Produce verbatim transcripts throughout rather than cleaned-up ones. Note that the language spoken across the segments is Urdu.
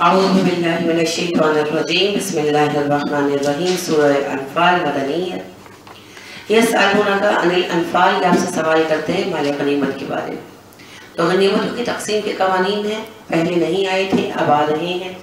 اعوذ باللہ من الشیطان الرجیم بسم اللہ الرحمن الرحیم سورہ انفال مدنی ہے۔ یسألونک عن الانفال، یہ آپ سے سوال کرتے ہیں مال غنیمت کے بارے میں۔ تو غنیمتوں کی تقسیم کے قوانین ہیں، پہلے نہیں آئے تھے، اب آ رہے ہیں۔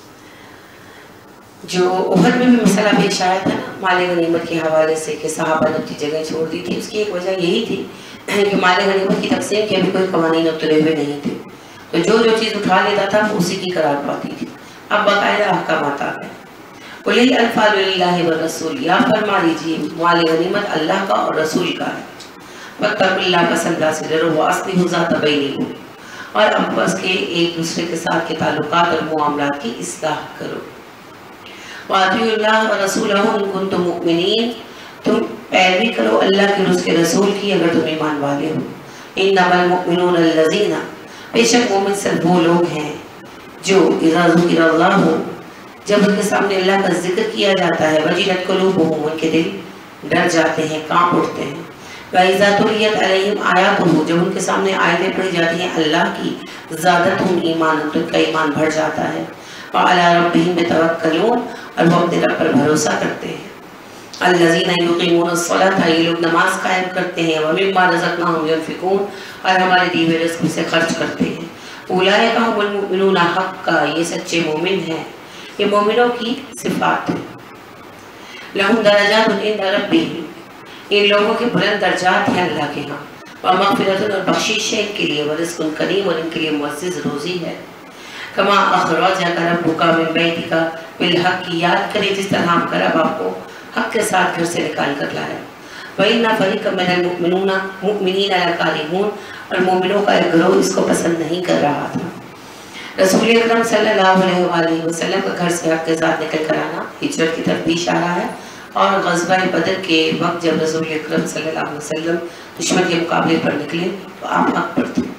جو احد میں بھی مسئلہ پیش آیا تھا نا مال غنیمت کے حوالے سے کہ صحابہ نے اپنی جگہ چھوڑ دی تھی، اس کی ایک وجہ یہی تھی کہ مال غنیمت کی تقسیم کے ابھی کوئی قوانین اترے ہوئے نہیں تھے، تو جو جو چیز اٹھا لیتا تھا وہ اسی کی قرار پاتی تھی۔ اب باقاعدہ احکامات آ گئے۔ قُلِ الْأَنْفَالُ لِلَّهِ وَالرَّسُولِ، یا فرما لیجیے مال غنیمت اللہ کا اور رسول کا ہے۔ وَاتَّقُوا اللَّهَ، بس اللہ سے ڈرو، وَأَصْلِحُوا ذَاتَ بَيْنِكُمْ، اور آپس کے ایک دوسرے کے ساتھ کے تعلقات اور معاملات کی اصلاح کرو۔ وَأَطِیعُوا اللَّهَ وَرَسُولَهُ إِن كُنتُم مُؤْمِنِینَ، تم پیروی کرو اللہ کے اور اس کے رسول کی اگر تم ایمان والے ہو۔ إِنَّمَا الْمُؤْمِنُونَ الَّذِينَ، بے شک مومن صرف وہ لوگ ہیں جو اذا ذکر اللہ ہو، جب ان کے سامنے اللہ کا ذکر کیا جاتا ہے، وجلت قلوبہم، ان کے دل ڈر جاتے ہیں، کانپ اٹھتے ہیں۔ وَإِذَا تُلِيَتْ عَلَيْهِمْ آیَاتُهُ، جب ان کے سامنے آیتیں پڑھی جاتی ہیں اللہ کی، زادتہم ایمانا، تو ان کا ایمان بڑھ جاتا ہے۔ وَعَلَىٰ رَبِّهِمْ يَتَوَکَّلُونَ، اور وہ اپنے رب پر بھروسہ کرتے ہیں۔ الَّذِينَ يُقِیمُونَ الصَّلَاةَ، یہ لوگ نماز قائم کرتے ہیں، وَمِمَّا رَزَقْنَاهُمْ يُنْفِقُونَ، اور ہمارے دیے ہوئے رزق سے خرچ کرتے ہیں۔ اولئک ھم المؤمنون حقا، یہ سچے مومن ہیں، یہ مومنوں کی صفات ہے۔ لہم درجات عند ربہم، ان لوگوں کے بلند درجات ہیں اللہ کے ہاں۔ ومغفرۃ، اور بخشش ہے ان کے لیے، ورزق کریم، اور ان کے لیے معزز روزی ہے۔ کما اخرجک ربک من بیتک بالحق، یاد کرے جس طرح ہم کر اب آپ کو حق کے ساتھ گھر سے نکال کر لائے۔ وَإِنَّ فَرِيقًا مِنَ الْمُؤْمِنِينَ مُؤْمِنِينَ لَكَارِهُونَ، اور مومنوں کا ایک گروہ اس کو پسند نہیں کر رہا تھا۔ رسول اکرم صلی اللہ علیہ وآلہ وسلم کا گھر سے حق کے ساتھ نکل کر آنا ہجرت کی طرف بھی اشارہ ہے، اور غزوہ بدر کے وقت جب رسول اکرم صلی اللہ علیہ وسلم دشمن کے مقابلے پر نکلے تو آپ حق پر تھے،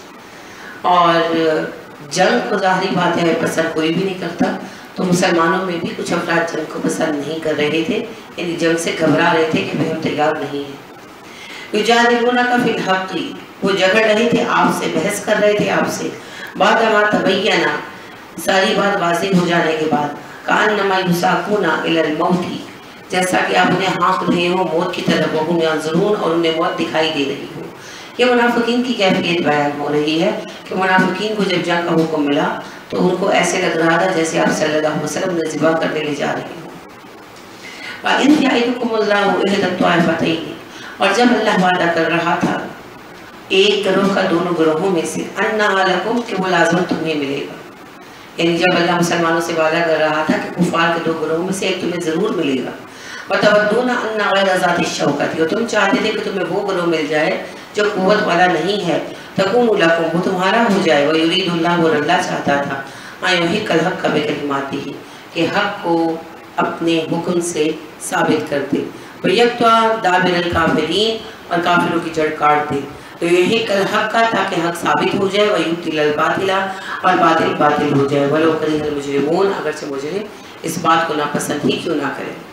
اور جنگ کو ظاہری بات ہے پسند کوئی بھی نہیں کرتا، تو مسلمانوں میں بھی کچھ افراد جنگ کو پسند نہیں کر رہے تھے، یعنی جنگ سے گھبرا رہے تھے کہ ہم تیار نہیں ہیں۔ یجادلونک فی الحق، وہ جھگڑ رہے تھے آپ سے، بحث کر رہے تھے آپ سے، بعد ما تبینہ، ساری بات واضح ہو جانے کے بعد، کأنما یساقون الی الموت، جیسا کہ آپ انہیں ہانک رہے ہو موت کی طرف، وہم ینظرون، اور انہیں موت دکھائی دے رہی ہو۔ یہ منافقین کی کیفیت بیان ہو رہی ہے کہ منافقین کو جب جنگ کا حکم ملا تو ان کو ایسے لگ رہا تھا جیسے آپ صلی اللہ علیہ وسلم نے ذبح کرنے لے جا رہے ہوں۔ وَإِذْ یعدکم اللہ احدی الطائفتین، اور جب اللہ وعدہ کر رہا تھا ایک گروہ کا دونوں گروہوں میں سے، انہا لکم، کہ وہ لازم تمہیں ملے گا، یعنی جب اللہ مسلمانوں سے وعدہ کر رہا تھا کہ کفار کے دو گروہوں میں سے ایک تمہیں ضرور ملے گا۔ وَتَوَدُّونَ أَنَّ غَيْرَ ذَاتِ الشَّوْكَةِ، اور تم چاہتے تھے کہ تمہیں وہ گروہ مل جائے جو قوت والا نہیں ہے، تَكُونُ لَكُمْ، وہ تمہارا ہو جائے، وَيُرِيدُ اللَّهُ، اور اللہ چاہتا تھا، أَن يُحِقَّ الْحَقَّ بِكَلِمَاتِهِ، کہ حق کو اپنے حکم سے ثابت کر دے، وَيَقْطَعَ دَابِرَ الْكَافِرِينَ، اور کافروں کی جڑ کاٹ دے، تو یہی کل حق کا، تاکہ حق ثابت ہو جائے، وَيُبْطِلَ الْبَاطِلَ، اور باطل باطل ہو جائے، وَلَوْ كَرِهَ الْمُجْرِمُونَ، اگرچہ مجرم اس بات کو ناپسند ہی کیوں نہ کرے۔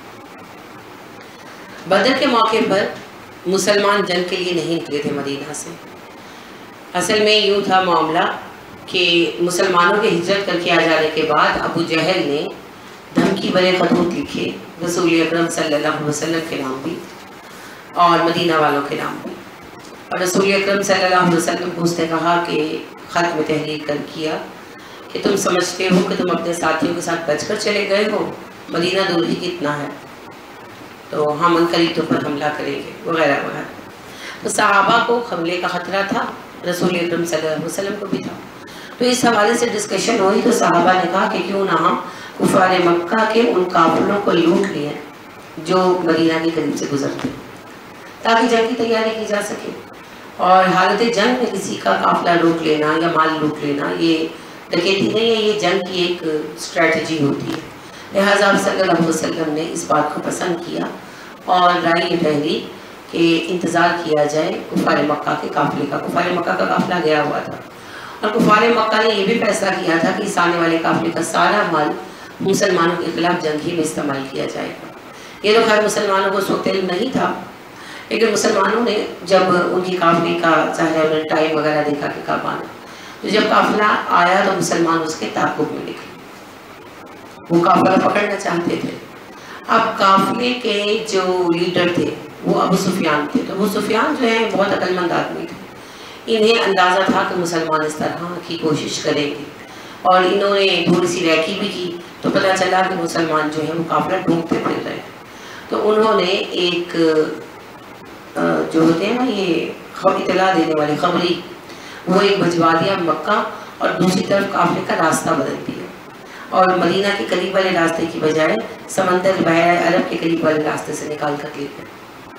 بدر کے موقع پر مسلمان جنگ کے لیے نہیں نکلے تھے مدینہ سے۔ اصل میں یوں تھا معاملہ کہ مسلمانوں کے ہجرت کر کے آ جانے کے بعد ابو جہل نے دھمکی بھرے خطوط لکھے رسول اکرم صلی اللہ علیہ وسلم کے نام بھی اور مدینہ والوں کے نام بھی، اور رسول اکرم صلی اللہ علیہ وسلم کو اس نے کہا کہ خط میں تحریر کر کیا کہ تم سمجھتے ہو کہ تم اپنے ساتھیوں کے ساتھ بچ کر چلے گئے ہو، مدینہ دور ہی کتنا ہے، تو ہم ان قریب تم پر حملہ کریں گے وغیرہ وغیرہ۔ تو صحابہ کو حملے کا خطرہ تھا، رسول اکرم صلی اللہ علیہ وسلم کو بھی تھا، تو اس حوالے سے ڈسکشن ہوئی، تو صحابہ نے کہا کہ کیوں نہ ہم کفار مکہ کے ان کافروں کو لوٹ لیں جو مدینہ کے قریب سے گزرتے، تاکہ جنگ کی تیاری کی جا سکے، اور حالت جنگ میں کسی کا قافلہ لوٹ لینا یا مال لوٹ لینا یہ ڈکیتی نہیں ہے، یہ جنگ کی ایک اسٹریٹجی ہوتی ہے۔ لہٰذا صلی اللہ علیہ وسلم نے اس بات کو پسند کیا اور رائے یہ پہلی کہ انتظار کیا جائے کفار مکہ کے قافلے کا۔ کفار مکہ کا قافلہ گیا ہوا تھا، اور کفار مکہ نے یہ بھی فیصلہ کیا تھا کہ اس آنے والے قافلے کا سارا مال مسلمانوں کے خلاف جنگ ہی میں استعمال کیا جائے گا۔ یہ تو خیر مسلمانوں کو اس وقت علم نہیں تھا، لیکن مسلمانوں نے جب ان کی قافلے کا ظاہر انہوں نے ٹائم وغیرہ دیکھا کہ کب آنا، تو جب قافلہ آیا تو مسلمان اس کے تعاقب میں نکلے۔ وہ قافلہ پکڑنا چاہتے تھے. اب قافلے کے جو لیڈر تھے وہ ابو سفیان تھے. تو ابو سفیان جو ہے بہت عقل مند آدمی تھے. انہیں اندازہ تھا کہ مسلمان اس طرح کی کوشش کریں گے اور انہوں نے تھوڑی سی ریکی بھی کی تو پتہ چلا کہ مسلمان جو ہے وہ قافلہ ڈھونڈتے پھر رہے. تو انہوں نے ایک جو ہوتے ہیں نا یہ خبر اطلاع دینے والے خبری وہ ایک بھجوا دیا مکہ اور دوسری طرف قافلے کا راستہ بدل دیا اور مدینہ کے قریب والے راستے کی بجائے سمندر بحیرہ عرب کے قریب والے راستے سے نکال کر لے گئے.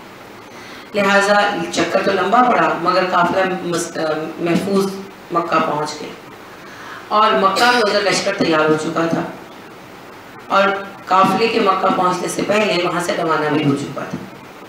لہٰذا چکر تو لمبا پڑا مگر قافلہ محفوظ مکہ پہنچ گئے اور مکہ میں ادھر لشکر تیار ہو چکا تھا اور قافلے کے مکہ پہنچنے سے پہلے وہاں سے روانہ بھی ہو چکا تھا.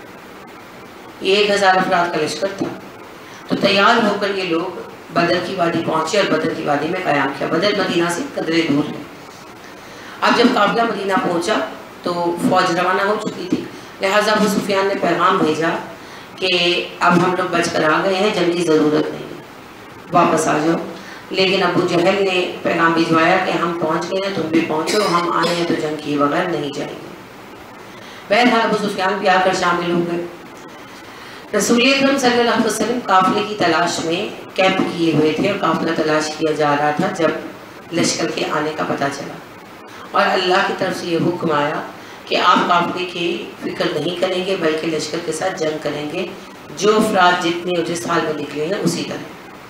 یہ ایک ہزار افراد کا لشکر تھا. تو تیار ہو کر یہ لوگ بدر کی وادی پہنچے اور بدر کی وادی میں قیام کیا. بدر مدینہ سے قدرے دور ہے. اب جب قافلہ مدینہ پہنچا تو فوج روانہ ہو چکی تھی. لہٰذا ابو سفیان نے پیغام بھیجا کہ اب ہم لوگ بچ کر آ گئے ہیں, جنگ کی ضرورت نہیں ہے, واپس آ جاؤ. لیکن ابو جہل نے پیغام بھجوایا کہ ہم پہنچ گئے ہیں, تم بھی پہنچو, ہم آئے ہیں تو جنگ کیے بغیر نہیں جائیں گے. بہرحال ابو سفیان بھی آ کر شامل ہو گئے. رسول اکرم صلی اللہ علیہ وسلم قافلے کی تلاش میں کیمپ کیے ہوئے تھے اور قافلہ تلاش کیا جا رہا تھا جب لشکر کے آنے کا پتہ چلا اور اللہ کی طرف سے یہ حکم آیا کہ آپ قافلے کی فکر نہیں کریں گے بلکہ لشکر کے ساتھ جنگ کریں گے, جو افراد جتنے اور جس حال میں نکلے ہیں اسی طرح.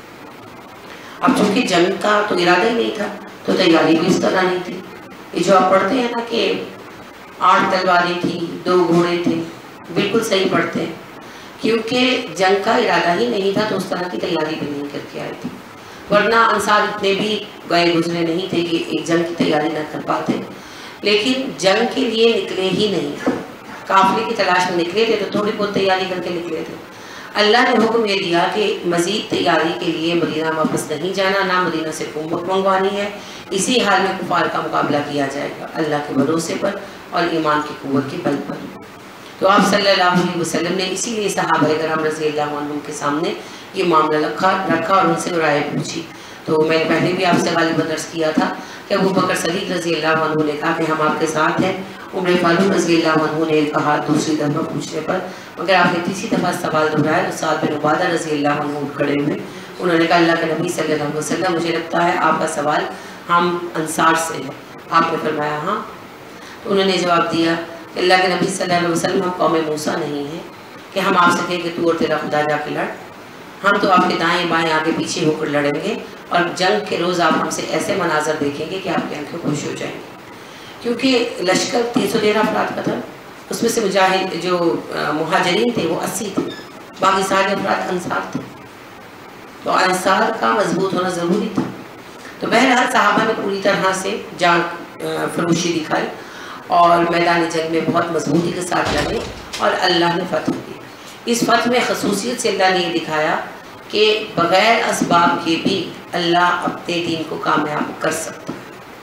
اب چونکہ جنگ کا تو ارادہ ہی نہیں تھا تو تیاری بھی اس طرح نہیں تھی. یہ جو آپ پڑھتے ہیں نا کہ آٹھ تلواریں تھیں, دو گھوڑے تھے, بالکل صحیح پڑھتے ہیں کیونکہ جنگ کا ارادہ ہی نہیں تھا تو اس طرح کی تیاری بھی نہیں کر کے آئے تھے. ورنہ انصار اتنے بھی گئے گزرے نہیں تھے کہ ایک جنگ کی تیاری نہ کر پاتے, لیکن جنگ کے لیے نکلے ہی نہیں تھے. قافلے کی تلاش میں نکلے تھے تو تھوڑی بہت تیاری کر کے نکلے تھے. اللہ نے حکم یہ دیا کہ مزید تیاری کے لیے مدینہ واپس نہیں جانا, نہ مدینہ سے قوت منگوانی ہے, اسی حال میں کفار کا مقابلہ کیا جائے گا اللہ کے بھروسے پر اور ایمان کی قوت کے بل پر. تو آپ صلی اللہ علیہ وسلم نے اسی لیے صحابہ کرام رضی اللہ عنہم کے سامنے یہ معاملہ رکھا رکھا اور ان سے رائے پوچھی. تو میں نے پہلے بھی آپ سے غالباً درس کیا تھا کہ ابو بکر صدیق رضی اللہ عنہ نے کہا کہ ہم آپ کے ساتھ ہیں. عمر فاروق رضی اللہ عنہ نے کہا دوسری دفعہ پوچھنے پر, مگر آپ نے تیسری دفعہ سوال دہرایا تو سعد بن عبادہ رضی اللہ عنہ اٹھ کھڑے ہوئے. انہوں نے کہا اللہ کے نبی صلی اللہ علیہ وسلم مجھے لگتا ہے آپ کا سوال ہم انصار سے ہے. آپ نے فرمایا ہاں. تو انہوں نے جواب دیا کہ اللہ کے نبی صلی اللہ علیہ وسلم ہم قوم موسیٰ نہیں ہیں کہ ہم آپ سے کہیں کہ تو اور تیرا خدا جا کے لڑ. ہم تو آپ کے دائیں بائیں آگے پیچھے ہو کر لڑیں گے اور جنگ کے روز آپ ہم سے ایسے مناظر دیکھیں گے کہ آپ کی آنکھیں خوش ہو جائیں گے. کیونکہ لشکر تین سو تیرہ افراد کا تھا, اس میں سے مجاہد جو مہاجرین تھے وہ اسی تھے, باقی سارے افراد انصار تھے. تو انصار کا مضبوط ہونا ضروری تھا. تو بہرحال صحابہ نے پوری طرح سے جان فروشی دکھائی اور میدان جنگ میں بہت مضبوطی کے ساتھ لڑے اور اللہ نے فتح دی. اس فتح میں خصوصیت سے اللہ نے یہ دکھایا کہ بغیر اسباب کے بھی اللہ اپنے دین کو کامیاب کر سکتا ہے.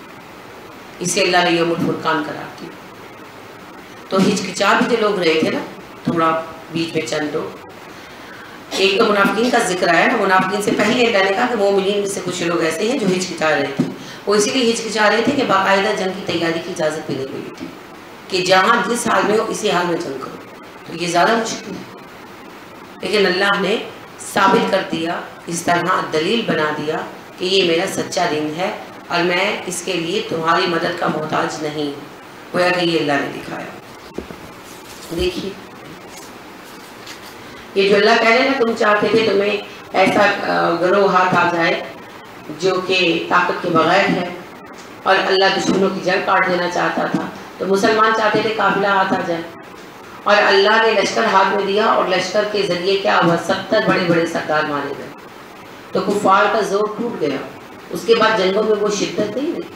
اسے اللہ نے یوم الفرقان قرار دیا. تو ہچکچا بھی جو لوگ رہے تھے نا تھوڑا بیچ میں چند لوگ, ایک تو منافقین کا ذکر آیا نا, منافقین سے پہلے اللہ نے کہا کہ مومنین میں سے کچھ لوگ ایسے ہیں جو ہچکچا رہے تھے. وہ اسی لیے ہچکچا رہے تھے کہ باقاعدہ جنگ کی تیاری کی اجازت بھی نہیں ملی تھی کہ جہاں جس حال میں ہو اسی حال میں جنگ کرو. تو یہ زیادہ مشکل ہے, لیکن اللہ نے ثابت کر دیا, اس طرح دلیل بنا دیا کہ یہ میرا سچا دین ہے اور میں اس کے لیے تمہاری مدد کا محتاج نہیں ہوں. گویا کہ یہ اللہ نے دکھایا. دیکھیے یہ جو اللہ کہہ رہے نا تم چاہتے تھے تمہیں ایسا گروہ ہاتھ آ جائے جو کہ طاقت کے بغیر ہے اور اللہ دشمنوں کی جڑ کاٹ دینا چاہتا تھا, تو مسلمان چاہتے تھے قافلہ ہاتھ آ جائے اور اللہ نے لشکر ہاتھ میں دیا اور لشکر کے ذریعے کیا ہوا, ستر بڑے بڑے سردار مارے گئے. تو کفار کا زور ٹوٹ گیا. اس کے بعد جنگوں میں وہ شدت نہیں رہی.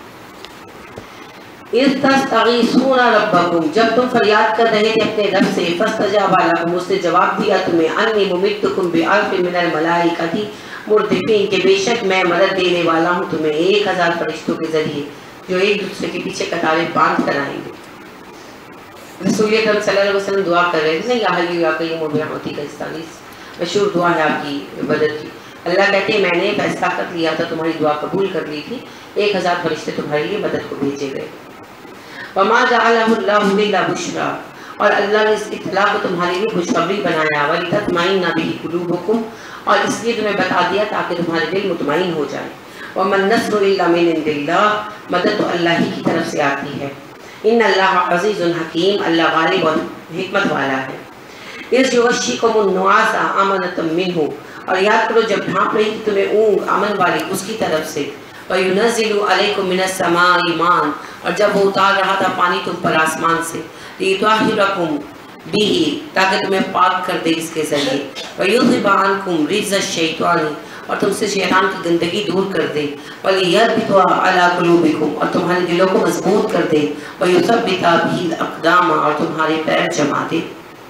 اذ تستغیثون ربکم, جب تم فریاد کر رہے تھے اپنے رب سے, فاستجاب لکم, اس نے جواب دیا تمہیں, انی ممدکم بالف من الملائکۃ مردفین, کہ بے شک میں مدد دینے والا ہوں تمہیں ایک ہزار فرشتوں کے ذریعے جو ایک دوسرے کے پیچھے قطاریں باندھ کر آئیں گے. رسول اکرم صلی اللہ علیہ وسلم دعا کر رہے تھے یا حی یا قیوم برحمتک استغیث, مشہور دعا ہے آپ کی بدر کی. اللہ کہتے ہیں میں نے فیصلہ کر لیا تھا، تمہاری دعا قبول کر لی تھی، ایک ہزار فرشتے تمہارے لیے مدد کو بھیجے گئے۔ وما جعلہ اللہ الا بشرا، اور اللہ نے اس اطلاع کو تمہارے لیے خوشخبری بنایا، وَلِتَطْمَئِنَّ بِهِ قُلُوبُكُمْ، اور اس لیے تمہیں بتا دیا تاکہ تمہارے دل مطمئن ہو جائے۔ وَمَن نَّصْرُ إِلَّا مِنْ عِندِ اللَّهِ، مدد تو اللہ ہی کی طرف سے آتی ہے۔ ان اللہ عزیز حکیم، اللہ غالب اور حکمت والا ہے۔ اِذْ يُغَشِّكُمُ النُّعَاسَ أَمَنَةً مِّنْهُ، اور یاد کرو جب ڈھانپ رہی تھی تمہیں اونگ امن والی اس کی طرف سے، وَيُنَزِّلُ عَلَيْكُم مِّنَ السَّمَاءِ مَاءً، اور جب وہ اتار رہا تھا پانی تم پر آسمان سے، لِيُطَهِّرَكُم بِهِ، تاکہ تمہیں پاک کر دے اس کے ذریعے، وَيُذْهِبَ عَنكُم رِجْزَ الشَّيْطَانِ، اور تم سے شیطان کی گندگی دور کر دے، وَلِيَرْبِطَ عَلَىٰ قُلُوبِكُمْ، اور تمہارے دلوں کو مضبوط کر دے، وَيُثَبِّتَ بِهِ الْأَقْدَامَ، اور تمہارے پیر جما دے۔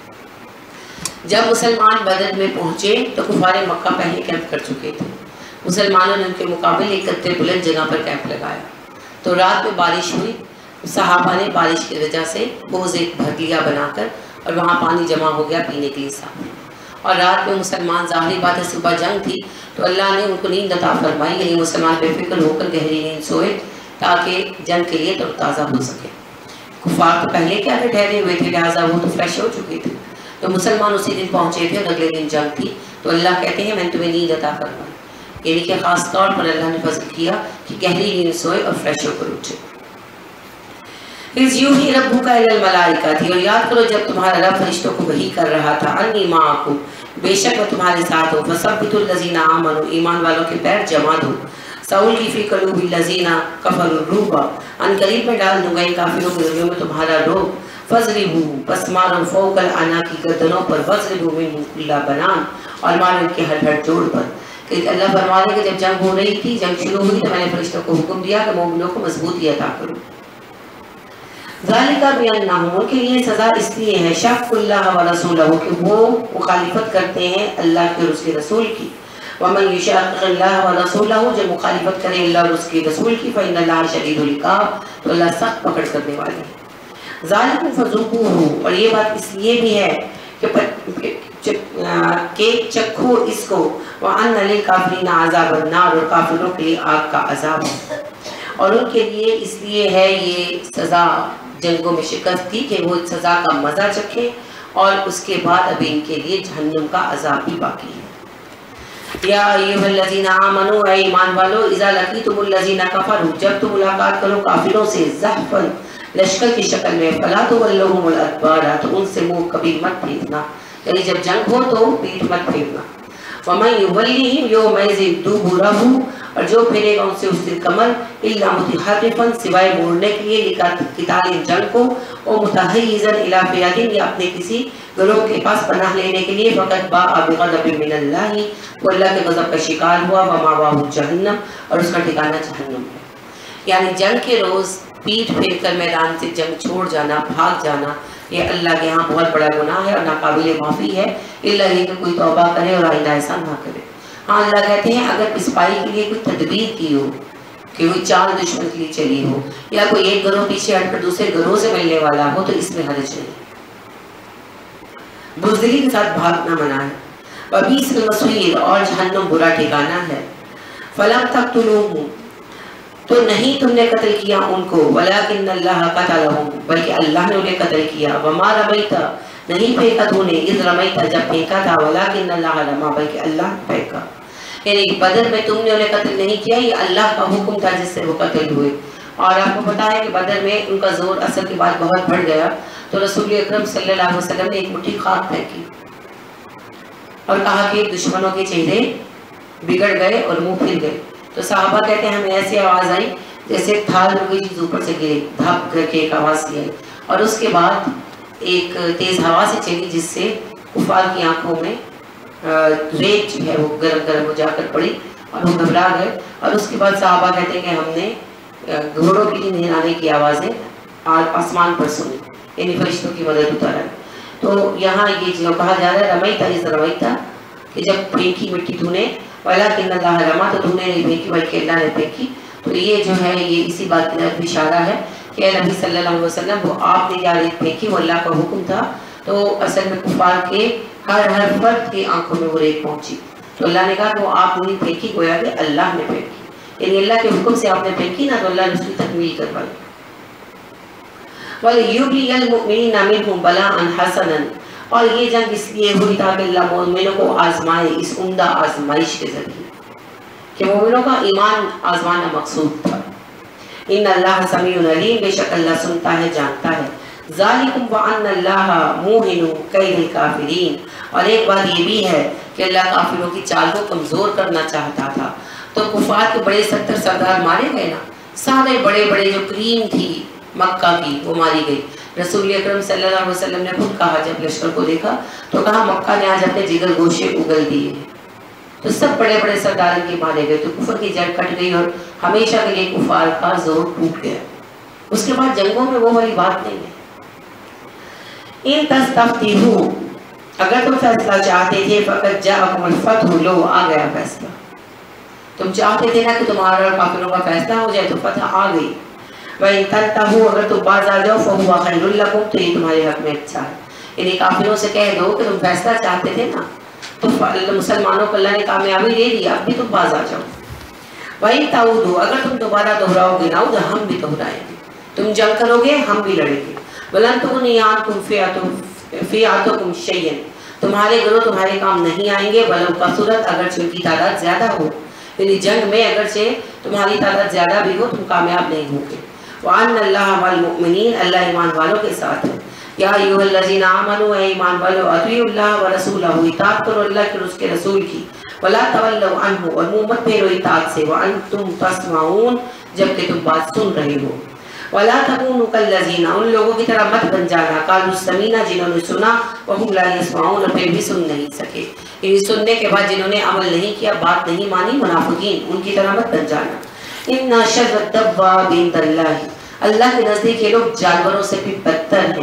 جب مسلمان بدر میں پہنچے تو کفار مکہ پہلے کیمپ کر چکے تھے، مسلمانوں نے ان کے مقابل ایک قطر بلند جگہ پر کیمپ لگایا، تو رات میں بارش ہوئی، صحابہ نے بارش کی وجہ سے بوز ایک بھٹیا بنا کر اور وہاں پانی جمع ہو گیا پینے کے لیے صاف، اور رات میں مسلمان ظاہری بات ہے صبح جنگ تھی تو اللہ نے ان کو نیند عطا فرمائی، یعنی مسلمان بے فکر ہو کر گہری نیند سوئے تاکہ جنگ کے لیے تر تازہ ہو سکے۔ کفار تو پہلے کیا ٹھہرے ہوئے تھے، لہٰذا وہ تو فریش ہو چکے تھے، تو مسلمان اسی دن پہنچے تھے اور اگلے دن جنگ تھی، تو اللہ کہتے ہیں میں نے تمہیں نیند عطا فرمائی، یعنی کہ خاص طور پر اللہ نے فضل کیا کہ گہری نیند سوئے اور فریش ہو کر اٹھے۔ اِذْ یُوحِی رَبُّکَ إِلَى الْمَلَائِکَةِ، اور یاد کرو جب تمہارا رب فرشتوں کو وحی کر رہا تھا، اَنِّی مَعَکُم، بے شک میں تمہارے ساتھ ہوں، فَثَبِّتُوا الَّذِینَ آمَنُوا، ایمان والوں کے پیر جما دو، سَأُلْقِی فِی قُلُوبِ الَّذِینَ کَفَرُوا الرُّعْبَ، ان قریب میں ڈال دوں گا ان کافروں کے دلوں میں تمہارا رعب، فَاضْرِبُوا، پس مارو فَوْقَ الْأَعْنَاقِ گردنوں پر، وَاضْرِبُوا مِنْہُمْ كُلَّ بَنَانٍ، اور مارو ان کے ہر ہر جوڑ پر۔ کہ اللہ فرما رہے کہ جب جنگ ہو رہی تھی، جنگ شروع ہوئی تو میں نے فرشتوں کو حکم دیا کہ مومنوں کو مضبوطی عطا کرو۔ ذَلِكَ بِأَنَّهُمْ، ان کے لیے سزا اس لیے ہے، شَقُّ اللَّهَ وَرَسُولَهُ، کہ وہ مخالفت کرتے ہیں اللہ کے اور اس کے رسول کی، وَمَن يُشَاقِقِ اللَّهَ وَرَسُولَهُ، جو مخالفت کرے اللہ اور اس کے رسول کی، فَإِنَّ اللَّهَ شَدِيدُ الْعِقَابِ، تو اللہ سخت پکڑ کرنے والے ہیں۔ ذَلِكُمْ فَذُوقُوهُ، اور یہ بات اس لیے بھی ہے کہ کہ چکھو اس کو، وَأَنَّ لِلْكَافِرِينَ عَذَابَ النَّارِ، اور کافروں کے لیے آگ کا عذاب ہے، اور ان کے لیے اس لیے ہے یہ سزا جنگوں میں شکست تھی کہ وہ سزا کا مزہ چکھیں، اور اس کے بعد ابھی ان کے لیے جہنم کا عذاب بھی باقی ہے۔ یا ایھا الذین آمنوا، اے ایمان والو، اذا لقیتم الذین کفروا، جب تم ملاقات کرو کافروں سے، زحفا، لشکر کی شکل میں، فلا تولوہم الادبار، تو ان سے منہ کبھی مت پھیرنا، یعنی جب جنگ ہو تو پیٹھ مت پھیرنا۔ وَمَن يُوَلِّهِمْ يَوْمَئِذٍ دُبُرَهُ، اور جو پھیرے گا ان سے اس دن کمر، إِلَّا مُتَحَرِّفًا، سوائے موڑنے کے لیے، لِقِتَالٍ جنگ کو، وَمُتَحَيِّزًا إِلَىٰ فِئَةٍ، یا اپنے کسی گروہ کے پاس پناہ لینے کے لیے، فَقَدْ بَاءَ بِغَضَبٍ مِّنَ اللَّهِ، وہ اللہ کے غضب کا شکار ہوا، وَمَأْوَاهُ جہنم، اور اس کا ٹھکانہ جہنم ہے۔ یعنی جنگ کے روز پیٹھ پھیر کر میدان سے جنگ چھوڑ جانا، بھاگ جانا، یہ اللہ کے ہاں بہت بڑا گناہ ہے اور ناقابل معافی ہے، اللہ یہ کہ کوئی توبہ کرے اور آئندہ ایسا نہ کرے۔ ہاں اللہ کہتے ہیں اگر پسپائی کے لیے کوئی تدبیر کی ہو، کہ کوئی چال دشمن کے لیے چلی ہو، یا کوئی ایک گروہ پیچھے ہٹ کر دوسرے گروہ سے ملنے والا ہو، تو اس میں حرج نہیں، بزدلی کے ساتھ بھاگنا منع ہے۔ وَبِئْسَ الْمَصِيرُ، اور جہنم برا ٹھکانہ ہے۔ فَلَمْ تَقْتُلُوهُمْ، تو نہیں تم نے قتل کیا ان کو، وَلَٰكِنَّ اللَّهَ قَتَلَهُمْ، بلکہ اللہ نے انہیں قتل کیا، وَمَا رَمَيْتَ، نہیں پھینکا تو نے، اِذْ رَمَيْتَ، جب پھینکا تھا، وَلَٰكِنَّ اللَّهَ رَمَىٰ، بلکہ اللہ پھینکا۔ یعنی بدر میں تم نے انہیں قتل نہیں کیا، یہ اللہ کا حکم تھا جس سے وہ قتل ہوئے، اور آپ کو پتا ہے کہ بدر میں ان کا زور اثر کے بعد بہت بڑھ گیا، تو رسول اکرم صلی اللہ علیہ وسلم نے ایک مٹھی خاک پھینکی اور کہا کہ دشمنوں کے چہرے بگڑ گئے اور منہ پھر گئے، تو صحابہ کہتے ہیں ہمیں ایسی آواز آئی جیسے تھال میں کوئی چیز اوپر سے گرے، دھپ کر کے ایک آواز سی آئی، اور اس کے بعد ایک تیز ہوا سے چلی جس سے کفار کی آنکھوں میں ریت جو ہے وہ گرم گرم ہو جا کر پڑی اور وہ گھبرا گئے، اور اس کے بعد صحابہ کہتے ہیں کہ ہم نے گھوڑوں کی نہلانے کی آوازیں آسمان پر سنی، یعنی فرشتوں کی مدد اتر آئی۔ تو یہاں یہ جو کہا جا رہا ہے رمیتا از رمیتا، کہ جب پھینکی مٹی تو نے، وَلَٰكِنَّ اللَّهَ رَمَىٰ، تو تو نے نہیں پھینکی بلکہ اللہ نے پھینکی، تو یہ جو ہے یہ اسی بات کی طرف اشارہ ہے کہ اے نبی صلی اللہ علیہ وسلم وہ آپ نے جا ریت پھینکی، وہ اللہ کا حکم تھا، تو اصل میں کفار کے ہر ہر فرد کی آنکھوں میں وہ ریت پہنچی، تو اللہ نے کہا کہ وہ آپ پوری پھینکی گویا کہ اللہ نے پھینکی، یعنی اللہ کے حکم سے آپ نے پھینکی نا تو اللہ نے اس کی تکمیل کروائی۔ وَلِيُبْلِيَ الْمُؤْمِنِينَ مِنْهُمْ بَلَاءً حَسَنًا، اور یہ جنگ اس لیے ہوئی تاکہ اللہ مومنوں کو آزمائے اس عمدہ آزمائش کے ذریعے کہ مومنوں کا ایمان آزمانا مقصود تھا۔ ان اللہ سمیع علیم، بے شک اللہ سنتا ہے جانتا ہے۔ ذالکم وان اللہ موہن کید الکافرین، اور ایک بات یہ بھی ہے کہ اللہ کافروں کی چال کو کمزور کرنا چاہتا تھا۔ تو کفار کے بڑے ستر سردار مارے گئے نا، سارے بڑے بڑے جو کریم تھی مکہ کی وہ ماری گئی۔ رسول اکرم صلی اللہ علیہ وسلم نے خود کہا جب لشکر کو دیکھا تو کہا مکہ نے آج اپنے جگر گوشے اگل دیے ہیں۔ تو سب بڑے بڑے سردار ان کے مارے گئے، تو کفر کی جڑ کٹ گئی اور ہمیشہ کے لیے کفار کا زور ٹوٹ گیا۔ اس کے بعد جنگوں میں وہ والی بات نہیں ہے۔ ان تستفتحوا، اگر تم فیصلہ چاہتے تھے، فقط جاءکم الفتح، لو آ گیا فیصلہ۔ تم چاہتے تھے نا کہ تمہارا اور کافروں کا فیصلہ ہو جائے تو فتح آ گئی۔ وَإِن تَنْتَهُوا، اگر تم باز آ جاؤ، فَهُوَ خَيْرٌ لَكُمْ، تو یہ تمہارے حق میں اچھا ہے۔ یعنی کافروں سے کہہ دو کہ تم فیصلہ چاہتے تھے نا تو مسلمانوں کو اللہ نے کامیابی دے دی، اب بھی تم باز آ جاؤ۔ وَإِن تَعُودُوا، اگر تم دوبارہ دہراؤ گے، نعود، ہم بھی دہرائیں گے، تم جنگ کرو گے ہم بھی لڑیں گے۔ وَلَن تُغْنِيَ عَنْكُمْ فِئَتُكُمْ شَيْئًا، تمہارے گروہ تمہارے کام نہیں آئیں گے، وَلَوْ كَثُرَتْ، اگرچہ ان کی تعداد زیادہ ہو، یعنی جنگ میں اگرچہ تمہاری تعداد زیادہ بھی ہو تم کامیاب نہیں ہوں گے۔ وَأَنَّ اللَّهَ مَعَ الْمُؤْمِنِينَ، اللہ ایمان والوں کے ساتھ ہے۔ یا ایھا الذین آمنوا، اے ایمان والو، اطیعوا اللہ ورسولہ، اطاعت کرو اللہ کی اور اس کے رسول کی، ولا تولوا عنہ، اور منہ مت پھیرو اطاعت سے، وانتم تسمعون، جبکہ تم بات سن رہے ہو۔ ولا تکونوا کالذین، ان لوگوں کی طرح مت بن جانا، قالوا سمعنا، جنہوں نے سنا، وهم لا يسمعون، اور پھر بھی سن نہیں سکے، یعنی سننے کے بعد جنہوں نے عمل نہیں کیا، بات نہیں مانی، منافقین، ان کی طرح مت بن جانا۔ ان شر الدواب عند اللہ، اللہ کے نزدیک یہ لوگ جانوروں سے بھی بدتر ہیں۔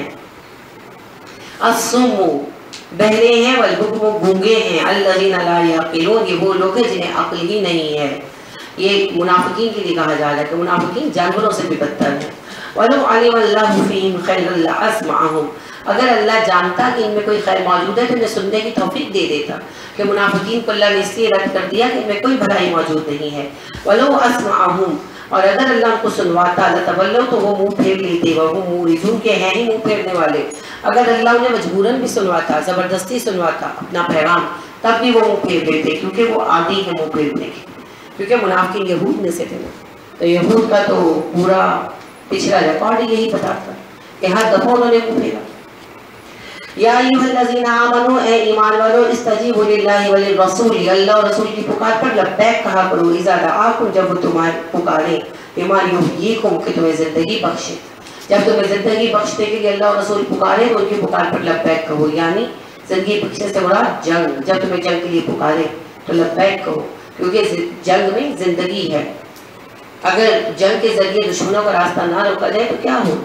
الصم، بہرے ہیں، والبکم، گونگے ہیں، الذین لا یعقلون، یہ وہ لوگ ہیں جنہیں عقل ہی نہیں ہے۔ یہ منافقین کے لیے کہا جا رہا ہے کہ منافقین جانوروں سے بھی بدتر ہیں۔ وَلَوْ عَلِمَ اللَّهُ فِيهِمْ خَيْرًا لَأَسْمَعَهُمْ، اگر اللہ جانتا کہ ان میں کوئی خیر موجود ہے تو انہیں سننے کی توفیق دے دیتا، کہ منافقین کو اللہ نے اس لیے رد کر دیا کہ ان میں کوئی بھلائی موجود نہیں ہے۔ وَلَوْ أَسْمَعَهُمْ، اور اگر اللہ ان کو سنواتا، لَتَوَلَّوْا، تو وہ منہ پھیر لیتے، وَهُمْ مُعْرِضُونَ، کے ہیں ہی منہ پھیرنے والے۔ اگر اللہ انہیں مجبوراً بھی سنواتا، زبردستی سنواتا اپنا پیغام، تب بھی وہ منہ پھیر لیتے، کیونکہ وہ عادی ہے منہ پھیرنے کے، کیونکہ منافقین یہود میں سے تھے نا، تو یہود کا تو پورا پچھلا ریکارڈ یہی بتاتا کہ ہر دفعہ انہوں نے منہ پھیرا۔ یا ایھا الذین آمنوا، اے ایمان والو، استجیبوا للہ وللرسول، اللہ اور رسول کی پکار پر لبیک کہا کرو، اذا دعاکم، جب وہ تمہارے پکارے، بما یحییکم، کہ تمہیں زندگی بخشے، جب تمہیں زندگی بخشنے کے لیے اللہ اور رسول پکارے تو ان کی پکار پر لبیک کہو، یعنی زندگی بخشنے سے مراد جنگ، جب تمہیں جنگ کے لیے پکارے تو لبیک کہو، کیونکہ جنگ میں زندگی ہے۔ اگر جنگ کے ذریعے دشمنوں کا راستہ نہ روکا جائے تو کیا ہو،